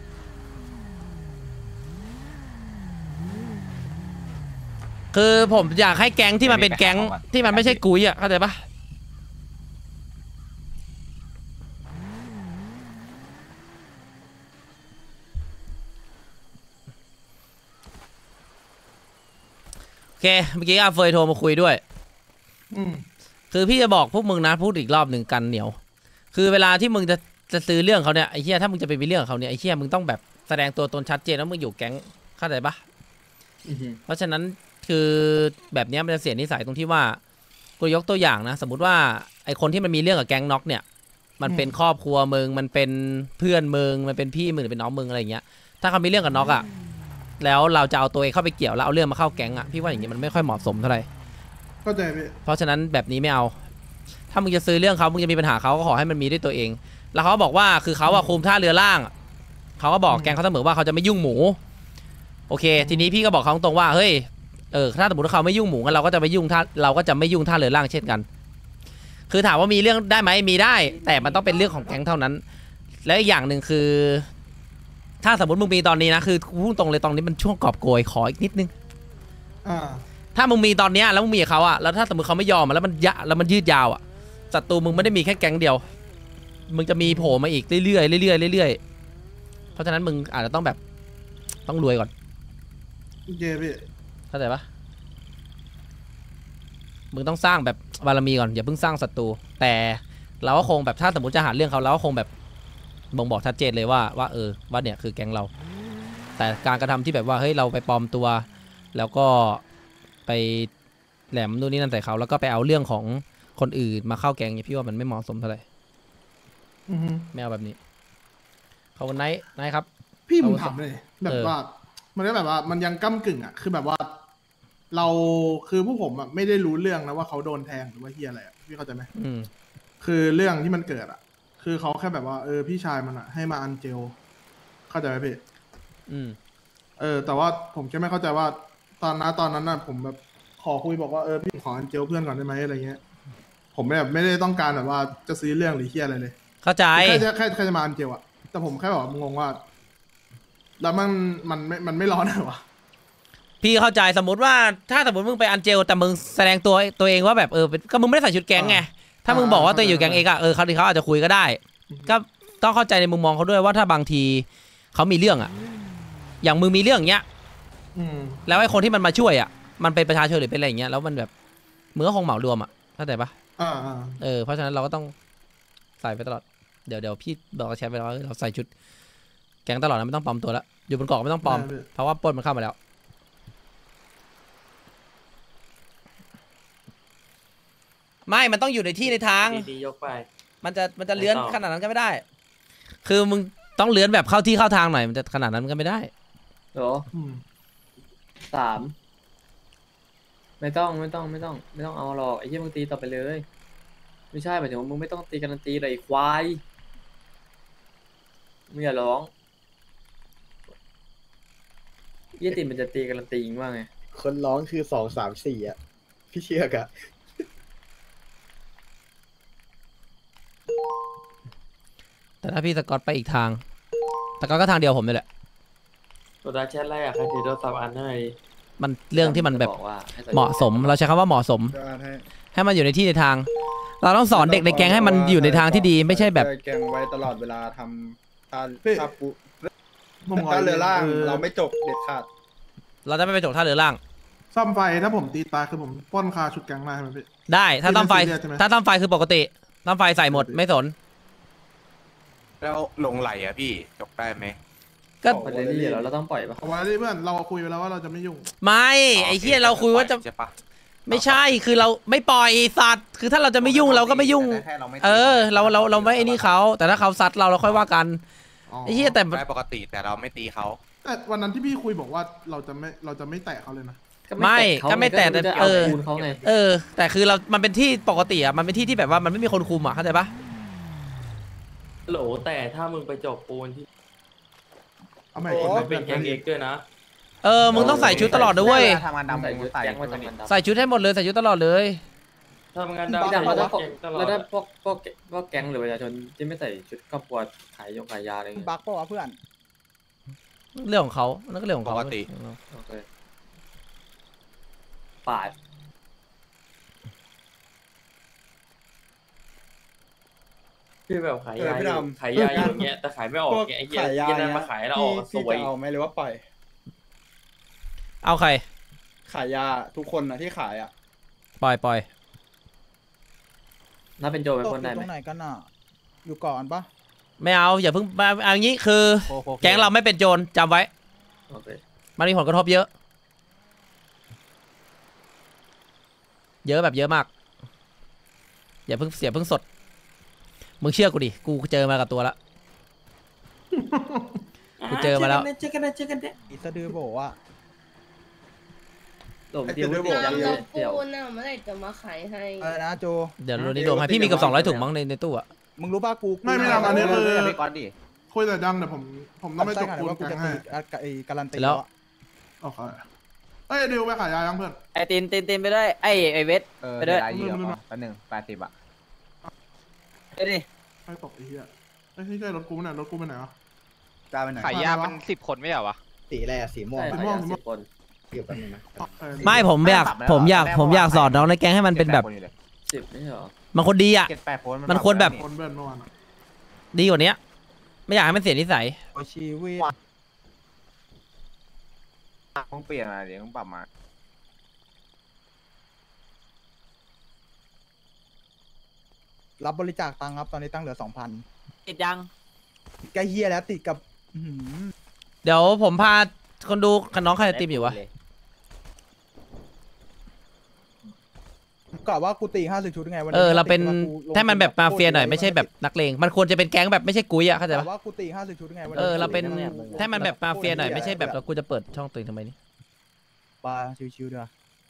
คือผมอยากให้แก๊งที่มันเป็นแก๊งที่มันไม่ใช่กุยอ่ะเข้าใจปะโอเคเมื่อกี้อาเฟยโทรมาคุยด้วยคือพี่จะบอกพวกมึงนะพูดอีกรอบหนึ่งกันเหนียวคือเวลาที่มึงจะจะซื้อเรื่องเขาเนี่ยไอ้เหี้ยถ้ามึงจะไปมีเรื่องเขาเนี่ยไอ้เหี้ยมึงต้องแบบแสดงตัวตนชัดเจนว่ามึงอยู่แก๊งเข้าใจปะเพราะฉะนั้นคือแบบนี้มันจะเสียนิสัยตรงที่ว่ากูยกตัวอย่างนะสมมุติว่าไอคนที่มันมีเรื่องกับแก๊งน็อกเนี่ยมันเป็นครอบครัวมึงมันเป็นเพื่อนมึงมันเป็นพี่มึงหรือเป็นน้องมึงอะไรเงี้ยถ้าเขามีเรื่องกับน็อกอ่ะแล้วเราจะเอาตัวเองเข้าไปเกี่ยวแล้วเอาเรื่องมาเข้าแก๊งอ่ะพี่ว่าอย่างนี้มันไม่ค่อยเหมาะสมเท่าไหร่เข้าใจพี่เพราะฉะนั้นแบบนี้ไม่เอาถ้ามึงจะซื้อเรื่องเขามึงจะมีปัญหาเขาก็ขอให้มันมีด้วยตัวเองแล้วเขาบอกว่าคือเขาอะคุมท่าเรือล่างเขาก็บอกแก๊งเขาเสมอว่าเขาจะไม่ยุ่งหมูโอเคทีนี้พี่ก็บอกเขาตรงว่าเฮ้ยเออถ้าสมมติว่าเขาไม่ยุ่งหมูกันเราก็จะไม่ยุ่งท่าเราก็จะไม่ยุ่งท่าเรือล่างเช่นกันคือถามว่ามีเรื่องได้ไหมมีได้แต่มันต้องเป็นเรื่องของแก๊งเท่านั้นและอีกอย่างหนึ่งคือถ้าสมมติมึงมีตอนนี้นะคือพูดตรงเลยตอนนี้มันช่วงกอบโกยขออีกนิดนึงถ้ามึงมีตอนนี้แล้วมึงมีเขาอะแล้วถ้าสมมติเขาไม่ยอมแล้วมันยะแล้วมันยืดยาวอะศัตรูมึงไม่ได้มีแค่แก๊งเดียวมึงจะมีโผล่มาอีกเรื่อยๆเรื่อยๆเรื่อยๆเพราะฉะนั้นมึงอาจจะต้องแบบต้องรวยก่อนเย่พี่เข้าใจปะมึงต้องสร้างแบบบารมีก่อนอย่าเพิ่งสร้างศัตรูแต่เราก็คงแบบถ้าสมมติจะหาเรื่องเขาเราก็คงแบบบ่งบอกชัดเจนเลยว่าว่าเออว่าเนี่ยคือแก๊งเราแต่การกระทำที่แบบว่าเฮ้ยเราไปปลอมตัวแล้วก็ไปแหลมนู่นนี่นั่นใส่เขาแล้วก็ไปเอาเรื่องของคนอื่นมาเข้าแก๊งเนี่ยพี่ว่ามันไม่เหมาะสมเท่าไหร่ไม่เอาแบบนี้ขอบคุณไนท์ไนท์ครับพี่ผมถามเลยแบบว่ามันก็แบบว่ามันยังก้ำกึ่งอ่ะคือแบบว่าเราคือพวกผมอ่ะไม่ได้รู้เรื่องนะว่าเขาโดนแทงหรือว่าเฮียอะไรอ่ะพี่เข้าใจไหมคือเรื่องที่มันเกิดอ่ะคือเขาแค่แบบว่าเออพี่ชายมันอ่ะให้มาอันเจลเข้าใจไหมพี่เออแต่ว่าผมแค่ไม่เข้าใจว่าตอนนั้นตอนนั้นน่ะผมแบบขอคุยบอกว่าเออพี่ขออันเจลเพื่อนก่อนได้ไหมอะไรเงี้ยผมแบบไม่ได้ต้องการแบบว่าจะซื้อเรื่องหรือเฮียอะไรเลยเข้าใจแค่แค่แค่จะมาอันเจลอ่ะแต่ผมแค่แบบงงว่าแล้วมันมันไม่มันไม่ร้อนเหรอวะพี่เข้าใจสมมติว่าถ้าสมมติมึงไปอันเจลแต่มึงแสดงตัวตัวเองว่าแบบเออก็มึงไม่ได้ใส่ชุดแก๊งไงถ้ามึงบอกว่าตัวอยู่แก๊งเอกอะเออเขาที่เขาอาจจะคุยก็ได้ก็ต้องเข้าใจในมุมมองเขาด้วยว่าถ้าบางทีเขามีเรื่องอะอย่างมึงมีเรื่องอย่างเงี้ยอืมแล้วไอ้คนที่มันมาช่วยอะมันเป็นประชาชนหรือเป็นอะไรอย่างเงี้ยแล้วมันแบบมึงก็คงเหมารวมอะเข้าใจปะอ่าอ่าเออเพราะฉะนั้นเราก็ต้องใส่ไปตลอดเดี๋ยวเดี๋ยวพี่บอกกับแชทไปแล้วว่าเราใส่ชุดแก๊งตลอดนะไม่ต้องปลอมตัวแล้วอยู่บนเกาะไม่ต้องปลอมเพราะว่าปล้นมันเข้ามาแล้วไม่มันต้องอยู่ในที่ในทางดีๆยกไปมันจะมันจะเลื้อนไม่ต้องขนาดนั้นก็ไม่ได้ คือมึงต้องเลื้อนแบบเข้าที่เข้าทางหน่อยมันจะขนาดนั้นก็ไม่ได้เหรอสามไม่ต้องไม่ต้องไม่ต้อง ไม่ต้องเอาหรอกไอ้เหี้ยมึงตีต่อไปเลย ไม่ใช่หมายถึงว่ามึงไม่ต้องตีการันตีเลยไอ้ควายมึงอย่าร้องเหี้ยติมันจะตีการันตีว่าไงคนร้องคือสองสามสี่อ่ะ พี่เชื่อกะแต่ถ้าพี่สกอตไปอีกทางสกอตก็ทางเดียวผมนี่แหละตัวดาแชทไล่อะใครถือโทรศัพท์อันให้มันเรื่องที่มันแบบบอกว่าให้ใส่เหมาะสมเราใช้คำว่าเหมาะสม ให้มันอยู่ในที่ในทาง เราต้องสอนเด็กในแก๊งให้มันอยู่ในทางที่ดีไม่ใช่แบบแกงไว้ตลอดเวลาทำถ้าพี่ถ้าปุผมขอถ้าเรือล่างคือเราไม่จบเด็ดขาดเราจะไม่ไปจบท่าเรือล่างซ่อมไฟถ้าผมตีตายคือผมปล้นคาชุดแก๊งได้ใช่ไหมพี่ได้ถ้าต้อมไฟที่มันซีเรียสใช่ไหมถ้าต้อมไฟคือปกติต้อมไฟใส่หมดไม่สนแล้วลงไหลอ่ะพี่จบได้ไหมก็มันเลยนี่เราเราต้องปล่อยปะเอาไว้ดิเพื่อนเราคุยไปแล้วว่าเราจะไม่ยุ่งไม่ไอ้เหี้ยเราคุยว่าจะใช่ปะไม่ใช่คือเราไม่ปล่อยสัตว์คือถ้าเราจะไม่ยุ่งเราก็ไม่ยุ่งแต่แค่เราไม่เออเราเราเราไม่ไอ้นี่เขาแต่ถ้าเขาซัดเราเราค่อยว่ากันอ๋อไอ้เหี้ยแต่ได้ปกติแต่เราไม่ตีเขาแต่วันนั้นที่พี่คุยบอกว่าเราจะไม่เราจะไม่แตะเขาเลยนะไม่ก็ไม่แต่แต่แต่เอเอออเขาไงเออ แต่คือเรา มันเป็นที่ปกติอ่ะ มันเป็นที่ที่แบบว่ามันไม่มีคนคุมอ่ะ เข้าใจปะโหลแต่ถ้ามึงไปจบปูนที่เอาใหม่โอ้ก่อนเป็นแก๊งเอ็กด้วยนะเออ มึงต้องใส่ชุดตลอดด้วยทำงานดำใส่มึชุงดใส่แก๊งมาทำงานดำใส่ชุดให้หมดเลย ใส่ชุดตลอดเลยทำงานดำแล้วถ้าแล้วถ้าพวกพวกพวกแก๊งหรือประชาชนที่ไม่ใส่ชุดครอบครัวขายยงขายยาอะไรเงี้ยบักปะวะเพื่อนเรื่องของเขานั่นก็เรื่องของเขาปกติโอเคปาดคือแบบขายยาอยู่ขายยาอยู่อย่างเงี้ยแต่ขายไม่ออกไงไอ้เหี้ยขายยายี่นั่นมาขายแล้วออกสพี่วยจะเอาไหมหรือว่าปล่อยเอาใครขายยาทุกคนนะที่ขายอ่ะปล่อยปล่อยน่าเป็นโจรเป็นคนได้ตไหมรงไหนกันอ่ะ อยู่ก่อนปะไม่เอา อย่าเพิ่งมาเอาอย่างนี้คือ แก๊งเราไม่เป็นโจรจำไว้โอเคมันมีผลกระทบเยอะ เยอะแบบเยอะมาก อย่าเพิ่งเสียเพิ่งสด มึงเชื่อกูดิ กูเจอมากับตัวละ กูเจอมาแล้วเจอกันนะเจอกันนะอีสะดือโบอ่ะหลงเดียวเดียวเดียวน้ำเดีนยวกเดียวปูนน่ะเมื่อไหร่จะมาขายให้เออนะโจเดี๋ยวรุ่นนี้โดนให้พี่มีเกับสองร้อยถุงมั้งในในตู้อะมึงรู้ป่ะกูไม่ไม่ทำอันนี้คือพี่ก๊อตดิคุยแต่ดังแต่ผมผมต้องไปจบปูนว่ากูแก๊จะงตีให้ไอ้การันตีแล้วอะโอเคเอ้ยดิวไปขายยายังเพื่อนไอตีนตีนตีนไปด้วยไอไอเวทเออไปด้วยได้เยอะป่ะแป๊บนึงแปดสิบอ่ะเดี๋ยวดิไปตกไอ้เหี้ยไอ้ยนี่ใช่รถกูไหนรถกูไปไหนวะกล้าไปไหนขายยามันสิบคนไม่เหรอวะสีอะไรอะสีม่วงใช่ขายยาสิบคนเกี่ยวกันงนะเออไม่ผมอยากผมอยากผมอยากสอนน้องในแก๊งให้มันเป็นแบบสิบไม่ใช่เหรอมันคนดีอ่ะเจ็ดแปดคนมันควรแบบคนเบิร์นเมื่อวานอะดีกว่านี้ไม่อยากให้มันเสียนิสัยโอชีวิตต้องเปลี่ยนมาเดี๋ยวต้องปรับมารับบริจาคตังค์ครับตอนนี้ตั้งเหลือสองพันติดยังใกล้เฮียแล้วติดกับอื้อหือเดี๋ยวผมพาคนดูกับน้องใครจะตีมอยู่วะกะว่ากูตีห้าสิบชุดไงวันเอนี้อเราเป็นติดกูลงให้มันแบบมาเฟียหน่อยไม่ใช่แบบโคตรนักเลงมันควรจะเป็นแก๊งแบบไม่ใช่กุ้ยอ่ะเข้าใจแต่ปะว่ากูตีห้าสิบชุดไงวันเอนี้อเราเป็นโคตรให้มันแบบมาเฟียหน่อยไม่ใช่แบบโคตรเรากูจะเปิดช่องตัวเองทำไมนี่ปลาชิวๆด้วย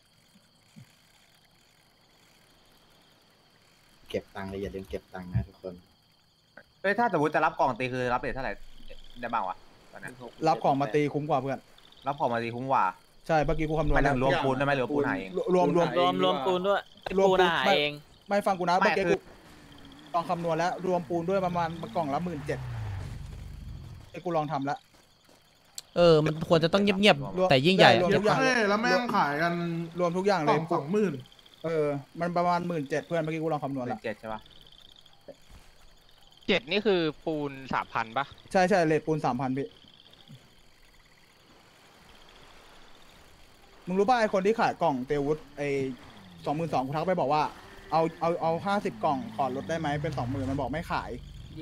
เก็บตังค์เลยอย่าลืมเก็บตังค์นะทุกคนเอ้ยถ้าสมมติจะรับกล่องตีคือรับเรทเท่าไหร่ได้บ้างวะตอนนั้นรับของมาตีคุ้มกว่าเพื่อนรับของมาตีคุ้มกว่าใช่เมื่อกี้กูคำนวณไม่แล้ถึวงรวมปูนได้ไหมหรือปูนหาเองรวมรวมรวมรวมปูนด้วยรวมปูนปูนหาไม่เองไม่ฟังกูนะไม่เมื่อกี้คืกูอลองคำนวณแล้ว รวมปูนด้วยประมาณกล่องละหมื่นเจ็ดไอ้กูลองทำแล้วเออมันควรจะต้องเงียบรวมๆแต่ยิ่งใหญ่รวมเก็ทุบกอย่างเฮ้ยแล้วแม่งขายกันรวมทุกอย่างกเลล่อย งสองหมื่นเออ มันประมาณหมื่นเจ็ดเพื่อนเมื่อกี้กูลองคำนวณหมื่แล้วนเจ็ดใช่ปะเจ็ดนี่คือปูนสามพันปะใช่ใช่เลทปูนสามพันพี่มึงรู้ป่ะไอคนที่ขายกล่องเตวุฒไอสองหมื่นสองกูทักไปบอกว่าเอาเอาเอาห้าสิบกล่องขอลดได้ไหมเป็นสองหมื่นมันบอกไม่ขาย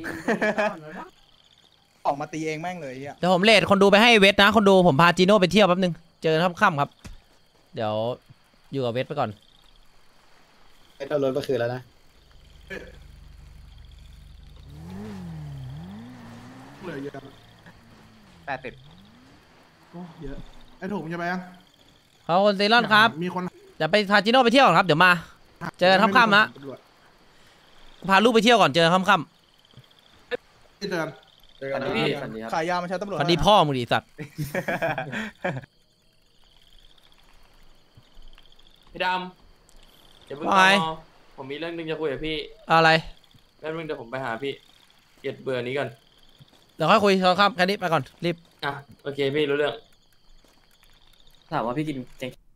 ออกมาตีเองแม่งเลยอ่ะเดี๋ยวผมเลทคนดูไปให้เวทนะ คนดูผมพาจีโน่ไปเที่ยวแป๊บนึงเจอค่ำๆครับ เดี๋ยวอยู่กับเวทไปก่อนไม่ต้องรถก็คือแล้วนะเหลือเยอะแปดสิบโอ้เยอะไอ้ถูกมันจะไปยังขอบคุณซีรอนครับมีคนเดี๋ยวไปพาจีโน่ไปเที่ยวก่อนครับเดี๋ยวมาเจอกันค่ำๆนะพาลูกไปเที่ยวก่อนเจอค่ำที่เตือนขายยามาใช้ตำรวจๆพอดีพ่อมึงดิสัตว์พี่ดำเดี๋ยวเพิ่งรอผมมีเรื่องนึงจะคุยกับพี่อะไรแป๊บนึงเดี๋ยวผมไปหาพี่เก็บเบอร์นี้ก่อนเดี๋ยวค่อยคุยค่ำๆแค่นี้ไปก่อนรีบอ่ะโอเคพี่รู้เรื่องถามว่าพี่กินแกง